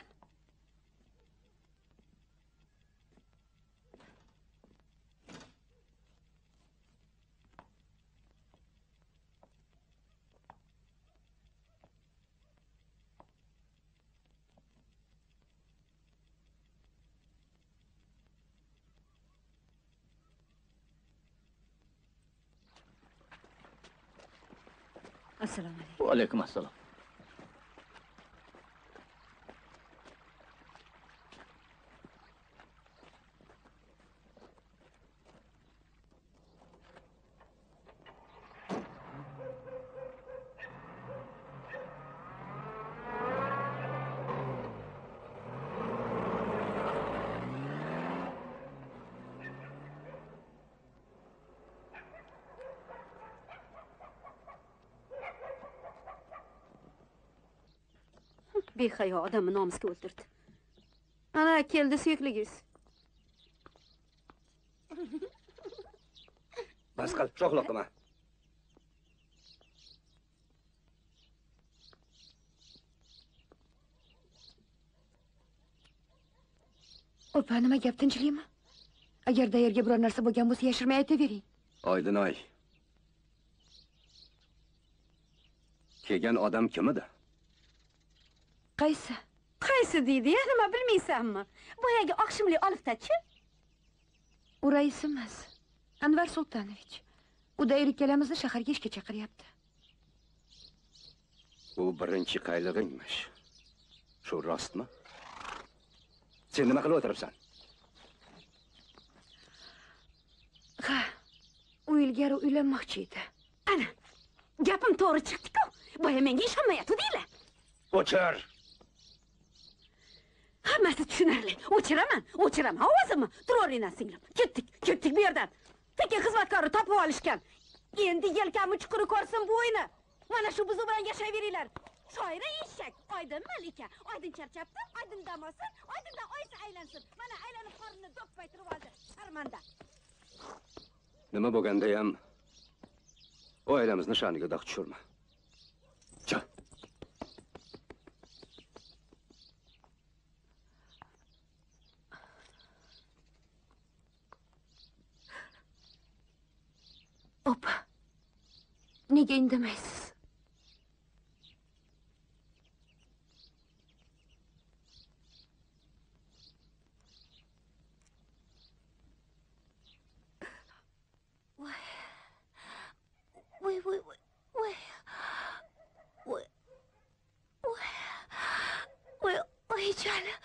Assalomu alaykum. Va alaykum assalom. Behayo odamni nomusga o'ldirdi. Ana keldi suyukligingiz. Bas qil, sho'xloq qilma. Opa, nima gap, tinchlikmi? Agar Dayrga biror narsa bo'lgan bo'lsa, yashirmay aytavering. Oydinoy. Kelgan odam kim edi? Qaysi? Qaysi deydi? Ya nima bilmaysanmi? Boyagi oqshimli oliftachi? U rais emas. Anvar Sultonovich. U Dayr ikkalamizni shaharga ishga chaqiryapti. U birinchi qaylig'ingmish. Shu rostmi? Sen nima qilib o'tiribsan? Ha, u ilgari uylanmoqchi edi. Ana, gapim to'g'ri chiqdi-ku. Boya menga ishonmayapti-deylar. O'chir. Hammasi tushunarli. O'chiraman ovozimni. Turaveringlar singlim. Ketdik bu yerdan. Tekin xizmatkorni topib olishgan. Endi yelkamni chuquri ko'rsin bu o'yini. Mana shu buzu bilan yashayveringlar. Shoira eshak, Oydin malika. Oydin charchabdi, Oydin dam olsin, Oydindan oyisi aylansin. Mana aylanib qornini do'ppaytirib oldi. Sharmanda. Nima bo'lganda ham oilamizni sha'niga dog' tushirma. Chiq. Opa, nega indamaysiz? canım.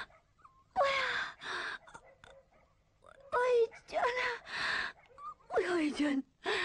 Oy canım. Oy can.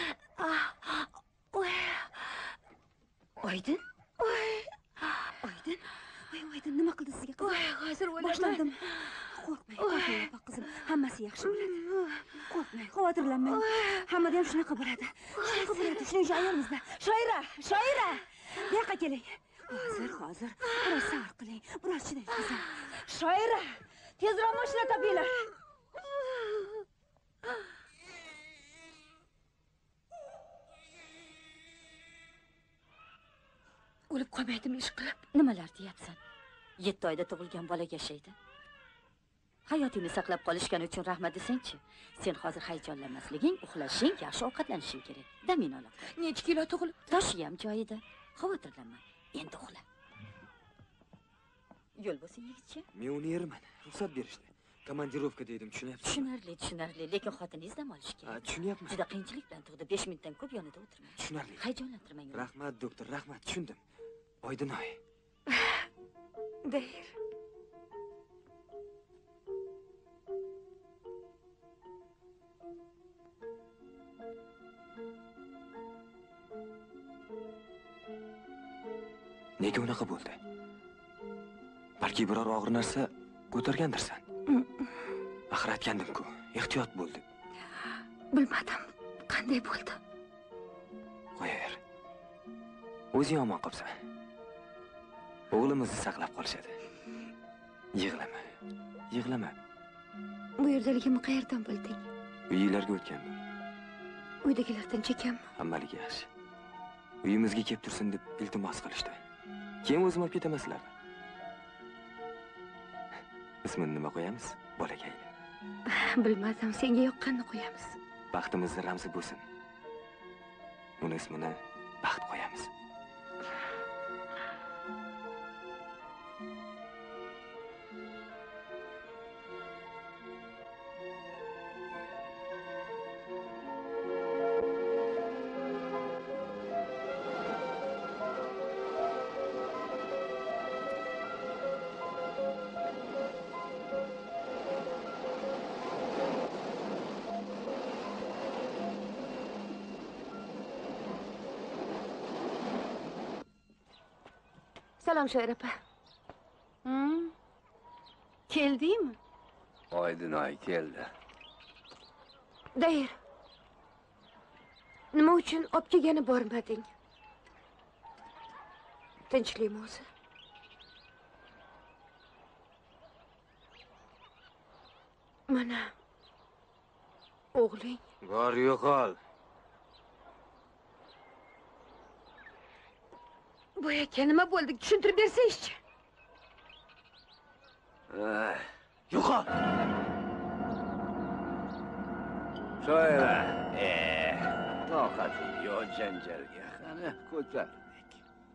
Oy. Oydin? Oydin? Oydin, nima qildi sizga qizim? Hozir o'yladim. Boshlandim. Qo'rqmang, qo'rqmang opa qizim. Hammasi yaxshi bo'ladi. Qo'rqmang, xavotirlanmang. Hammada ham shunaqa bo'ladi. Shunaqa bo'ladi. Shuning uchun ayolmizda. Shoira! Bu yoqqa keling. Hozir. Biroz sabr qiling. Biroz chidang qizim. Shoira! Tezroq mashina topinglar. O'lib qolmaydimi ish qilib? Nimalar deyapsan? 7 oyda tug'ilgan bola yashaydi. Hayotingni saqlab qolishgani uchun rahmat desang-chi. Sen hozir hayajonlanmasliging, uxlashing, yaxshi ovqatlanishing kerak. Damini ol. Necha kilo tug'ilib? Toshi ham joyida. Xavotirlanma. Endi uxla. Yo'l bo'lsin yigitcha. Men uni eriman. Ruxsat berishdi. Komandirovka dedim, tushunyapsizmi? Tushunarli, lekin xotiningiz dam olishi kerak. Tushunyapman. Juda qiyinchilik bilan tug'di. 5 minutdan ko'p yonida o'tirmang. Tushunarli. Hayajonlantirmang. Rahmat, doktor, rahmat, tushundim. Oydinoy. Dayir. Nega unaqa bo'ldi? Balki biror og'ir narsa ko'targandirsan. Axir aytgandim-ku, ehtiyot bo'l deb. Bilmadim, qanday bo'ldi? Qo'yaver. O'zing omon qolsan. O'g'limizni saqlab qolishadi. Yig'lama. Bu yerdaligimni qayerdan bilding? Uyinglarga o'tgandim. Uydagilardan chekanmi? Hammalik yaxshi. Uyimizga kelib tursin deb iltimos qilishdi. Keyin o'zim olib ketaman sizlarni. Ismini nima qo'yamiz? Bolakayni. Bilmadim, senga yoqqanini qo'yamiz. Baxtimizning ramzi bo'lsin. Uni ismini Baxt qo'yamiz. Salom Shoira opa. Keldingmi? Oydinoy keldi. Dayir. Nima uchun olib kelgani bormading? Tinchlikmi o'zi? Mana o'g'ling. Bor yo'qol. Bu aka nima bo'ldi? Tushuntirib bersangchi. Yo'qol. Shoira. Toqating yo'q janjalga. Qani ko'tardik.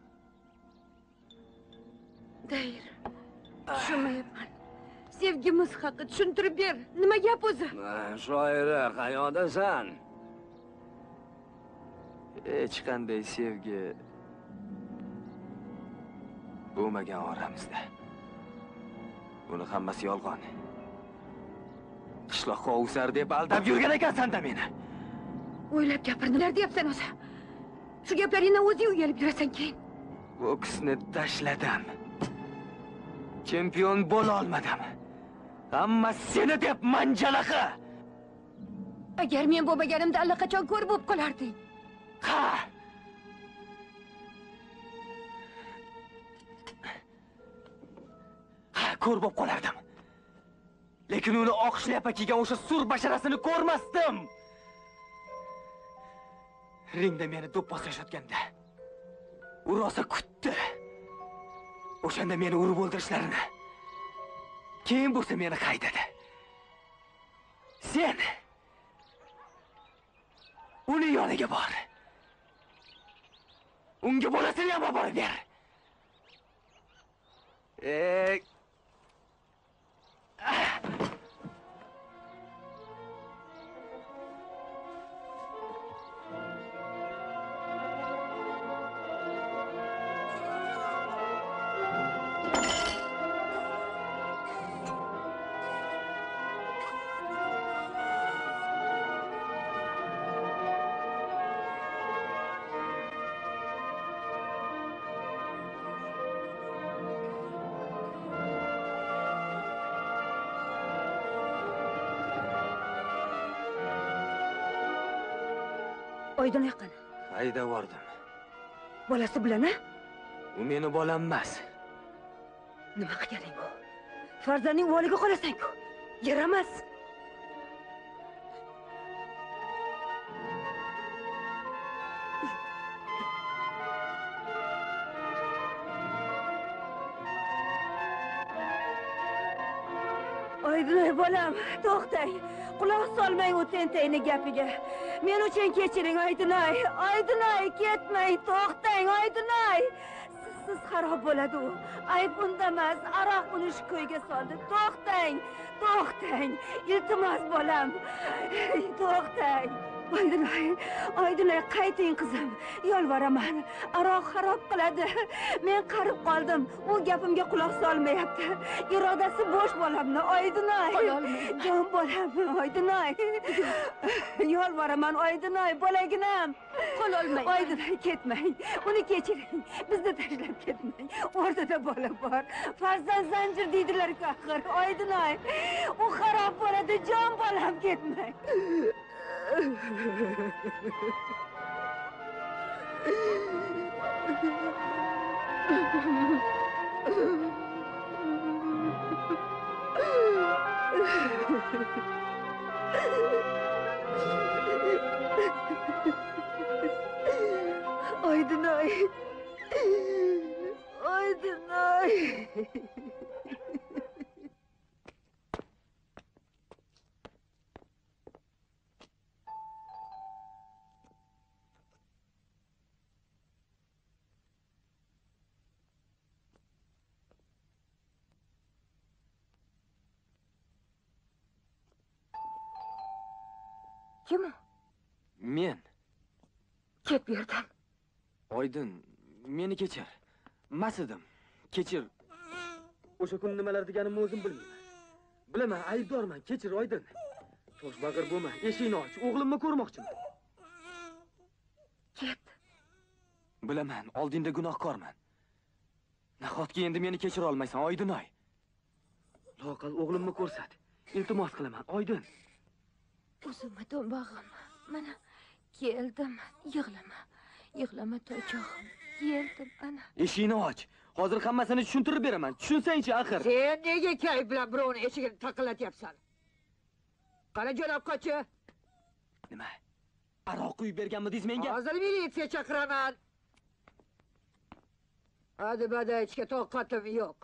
Dayir. Tushunmayapman. Sevgimiz haqida tushuntirib ber. Nima gap o'zi? Shoira, qayoqdasan? Hech qanday sevgi bo'lmagan oramizda. Buni hammasi yolg'on. Qishloqqa o'sar deb aldab yurgan ekansan-da meni. O'ylab gapir, nimalar deyapsan o'zi? Shu gaplaringdan o'zing uyalib yurasan keyin. Boksni tashladim. Chempion bo'la olmadim. Hamma seni deb manjalaqa. Agar men bo'lmaganimda allaqachon ko'rib bo'lib qolarding. Ha! Ko'r bo'lib qolardim. Lekin uni oq shlyapa kiygan o'sha sur basharasini ko'rmasdim. Ringda meni do'pposlashayotganda u rosa kutdi. O'shanda meni urib o'ldirishlarini. Keyin bo'lsa meni qaydadi. Sen uni yoniga bor. Unga bolasini ham olib ber. Oydin yaqin. Haydab bordim. Bolasi bilan-a? U meni bolam emas. Nima qilganing u? Farzandning voliga qolasan-ku. Yaramas. Oydin bolam, to'xtang. Quloq solmang u tentayning gapiga. Men uchun kechiring, Oydinoy. Oydinoy, ketmang, to'xtang, Oydinoy. Siz xarob bo'ladi u. Ayb unda emas, aroq uni shu ko'yga soldi. To'xtang, to'xtang. Iltimos bolam. To'xtang. Oydinoy, qayting qizim. Yolvoraman. Aroq xarob qiladi. Men qarib qoldim. U gapimga quloq solmayapti. Irodasi bo'sh bolamni, Oydinoy. Jon bolam, Oydinoy. Yolvoraman, Oydinoy, bolaginam. Qololmay. Oydinoy, ketmang. Uni kechiring. Bizni tashlab ketmang. O'rtada bola bor. Farzand zanjir deydilar-ku axir. Oydinoy. U xarob bo'ladi, jon bolam, ketmang. Oydinoy. Oydinoy. Kim o? Men. Ket bu yerdan. Oydin, meni kechir. Mas edim. Kechir. O'sha kun nimalar deganimni o'zim bilmayman. Bilaman, aybdorman. Kechir, Oydin. Toshbag'ir bo'lma. Eshikni och. O'g'limni ko'rmoqchiman. Ket. Bilaman, oldingda gunohkorman. Nahotki endi meni kechira olmaysan, Oydinoy. Loqal o'g'limni ko'rsat. Iltimos qilaman, Oydin. O'zimni to'mbog'im. Mana keldim. Yig'lama. Yig'lama to'ychog'im. Keldim ana. Eshikni och. Hozir hammasini tushuntirib beraman. Tushunsang-chi axir. Sen nega kayf bilan birovni eshigini taqillatyapsan? Qani jo'nab qochi? Nima? Aroq quyib berganmidingiz menga? Hozir militsiya chaqiraman. Hadi bada ichga toqatim yo'q.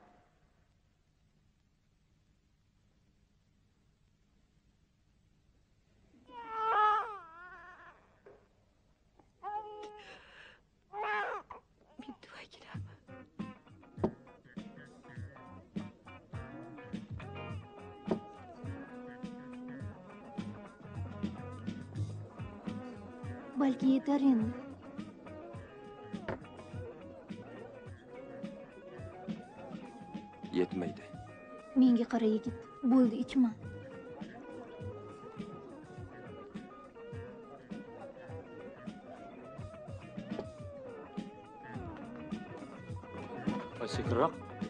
Balki yetar endi. Yetmaydi. Menga qara yigit. Bo'ldi, ichma. Sekinroq.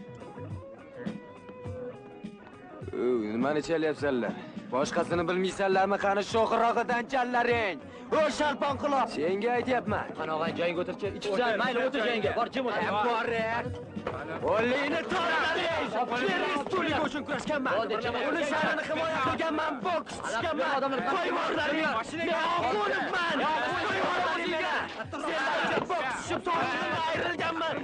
Nimani chalyapsanlar? Boshqasini bilmaysanlarmi? Qani sho'qirog'idan challaring. O shalpon quloq. Senga aytyapman. Qanog'an joyingga o'tirchi. Ichibsan, mayli o'tir joyingga. Bor, jim o'tir. Bor. O'lingni to'laring. Respublika uchun kurashganman. Uni sha'nini himoya qilganman. Bokschiman. Qo'yvorlaring. Men o'qunibman. Qo'yvorlaring. Senlarcha bokschi to'g'ridan ayrilganman.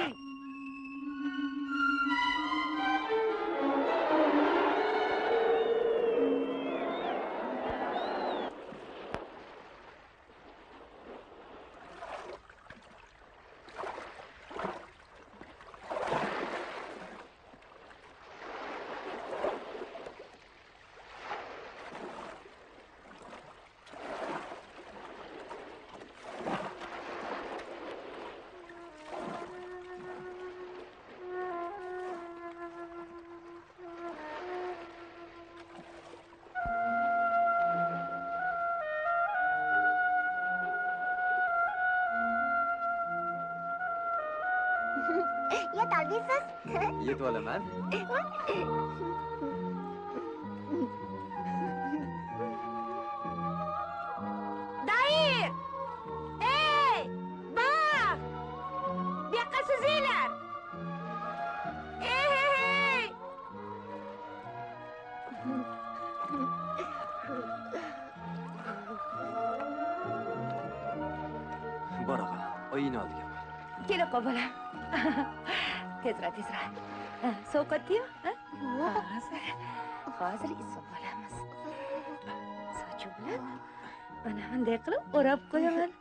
Yet olmaysiz? Yetib olaman. Dair! Bor og'a, oyingni oldiga bor. Kela qol bolam. Tezroq, tezroq. Sovqotdingmi? Hozir isib olamiz. Sochi bilan mana bunday qilib o'rab qo'yaman.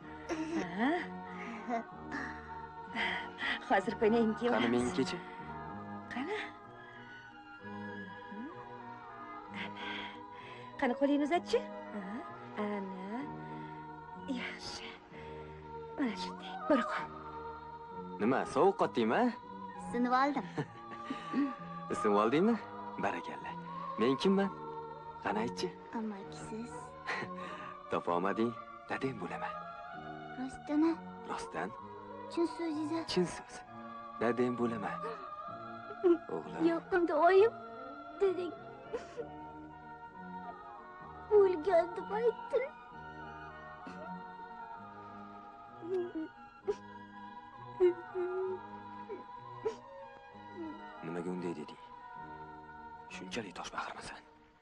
Hozir ko'ynagimni kiyib Qani menga-chi? Qani? Qani qo'lingni uzat-chi? Ana. Yaxshi. Mana shunday. Bora qol. Nima, sovuq qotdingmi? Sinib oldim. Isib oldingmi? Barakalla. Men kimman? Qani aytchi. Amakisiz. Topa olmading, dadang bo'laman. Rostdan? Rostdan? Chin so'zingiz? Chin so'z. Dadang bo'laman. O'g'lim. Yoqimda oyim deding. O'lgan deb aytdi. Nimaga unday deding? Shunchalik toshbag'irmisan?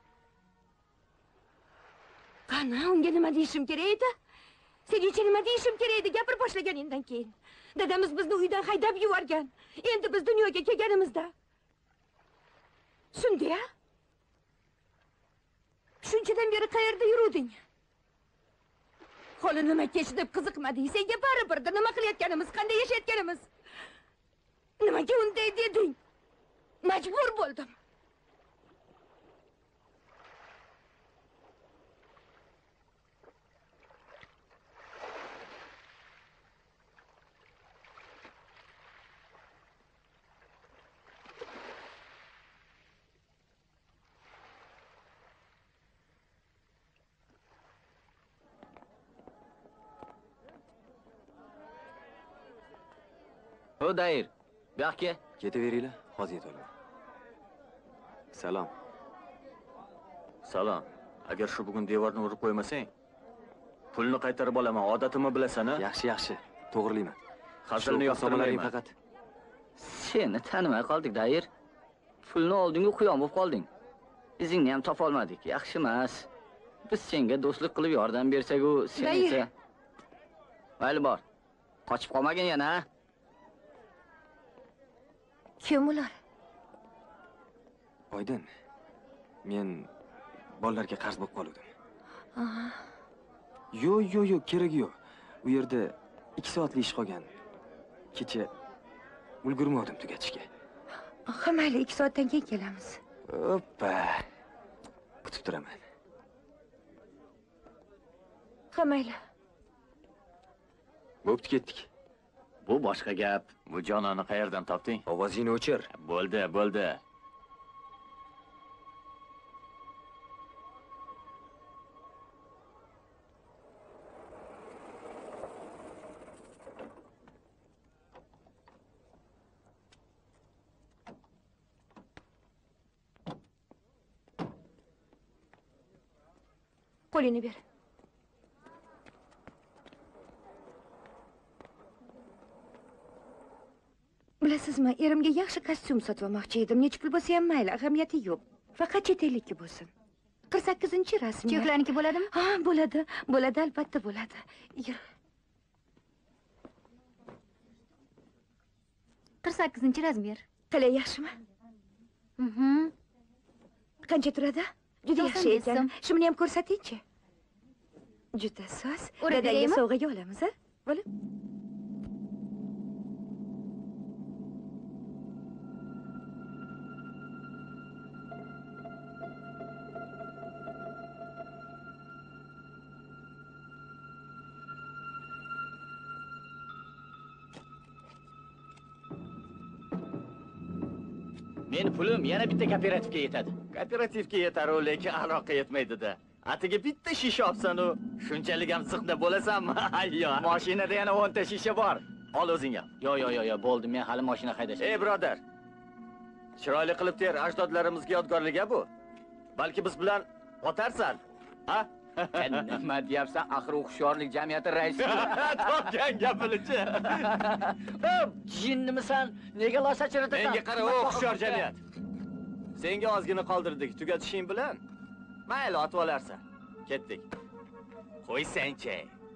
Qani, unga nima deyishim kerak edi? Senga nima deyishim kerak edi gapirib boshlaganingdan keyin? Dadamiz bizni uydan haydab yuborgan. Endi biz dunyoga kelganimizda. Shunday-a? Shunchadan beri qayerda yuruvding? Holi nima kech deb qiziqmading? Senga baribirda nima qilayotganimiz, qanday yashayotganimiz? Nimaga unday deding? Majbur bo'ldim. O Dayir, bu yoqqa Ketaveringlar, hozir yetolmayman. Salom. Salom. Agar shu bugun devorni urib qo'ymasang, pulni qaytarib olaman. Odatimni bilasan-a? Yaxshi, yaxshi. To'g'rilayman. Hazilni yoqtirmayman faqat. seni tanimay qoldik, Dayir. Pulni oldingu quyon bo'lib qolding. Izingni ham topa olmadik. Yaxshi emas. Biz senga do'stlik qilib yordam bersak-u, sen esa mayli bor. Qochib qolmagin yana. Kim ular? Oydin. Men bolalarga qarz bo'lib qoldim. Yo'q, keragi yo'q. U yerda 2 soatlik ish qolgan. Kecha ulgurmadim tugatishga. Mayli, 2 soatdan keyin kelamiz. Hoppa. Kutib turaman. Mayli. Bo'pti, ketdik. Bu boshqa gap. Bu jonani qayerdan topding? Ovozingni o'chir. Bo'ldi. Qo'lingni ber. Bilasizmi, erimga yaxshi kostyum sotib olmoqchi edim. Necha pul bo'lsa ham mayli, ahamiyati yo'q. Faqat chet ellikki bo'lsin. 48-rasm. Cheklarniki bo'ladimi? Ha, bo'ladi. Bo'ladi, albatta bo'ladi. Yur. 48-razmer. Qalay, yaxshimi? Qancha turadi? Juda yaxshi ekan. Shuni ham ko'rsating-chi. Juda soz. Dadangga sovg'aga olamiz, ha? Bo'lib. Men pulim yana bitta kooperativga yetadi. Kooperativga yetar-u, lekin aroqqa yetmaydi-da. Atiga bitta shisha olsan-u, shunchalik ham ziqda bo'lasanmi? Ayyo. Mashinada yana 10 ta shisha bor. Ol o'zing ham. Yo'q, bo'ldi. Men hali mashina haydashim. Ey birodar. Chiroyli qilib ter, ajdodlarimizga yodgorlik bu. Balki biz bilan otarsan. Ha? Nima deyapsan? Axir u hushyorlik jamiyati raisi. Topgan gapini-chi. Jinnimisan? Nega losa chiritasan? Menga qara, o hushyor jamiyat. Senga ozgina qoldirdik, tugatishing bilan. Mayli, otib olarsan. Ketdik. Qo'ysang-chi.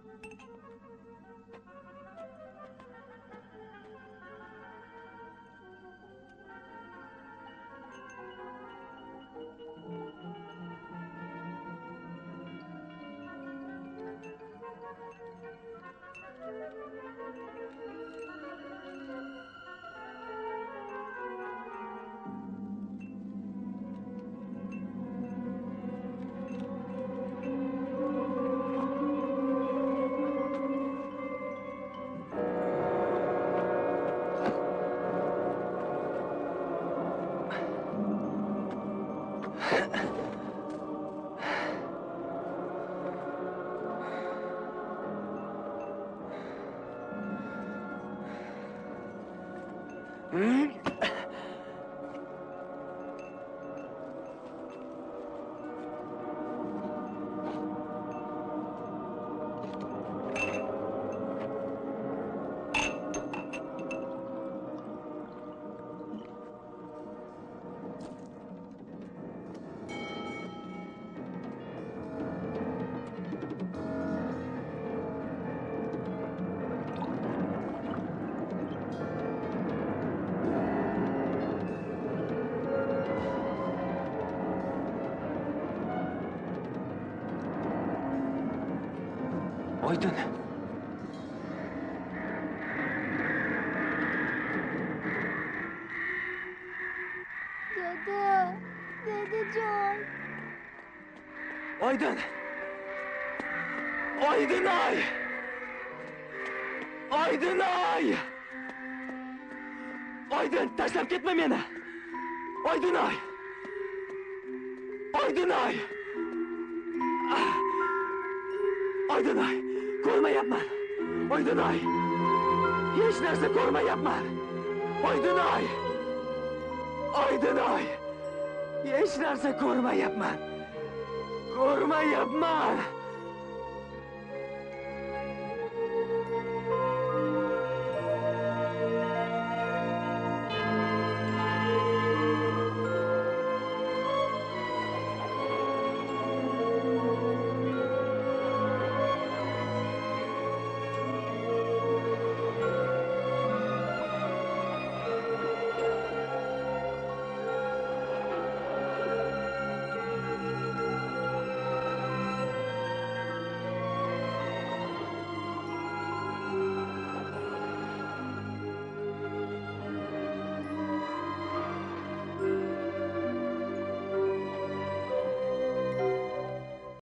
Oydin. Dada, dadajon. Oydin. Oydin-ay! Oydin-ay! Oydin, tashlab ketma meni. Oydin-ay! Oydin-ay! Oydin-ay! Ko'rmayapman. Oydin-ay! Hech narsa ko'rmayapman. Oydin-ay! Oydin-ay! Hech narsa ko'rmayapman. Ko'rmayapman.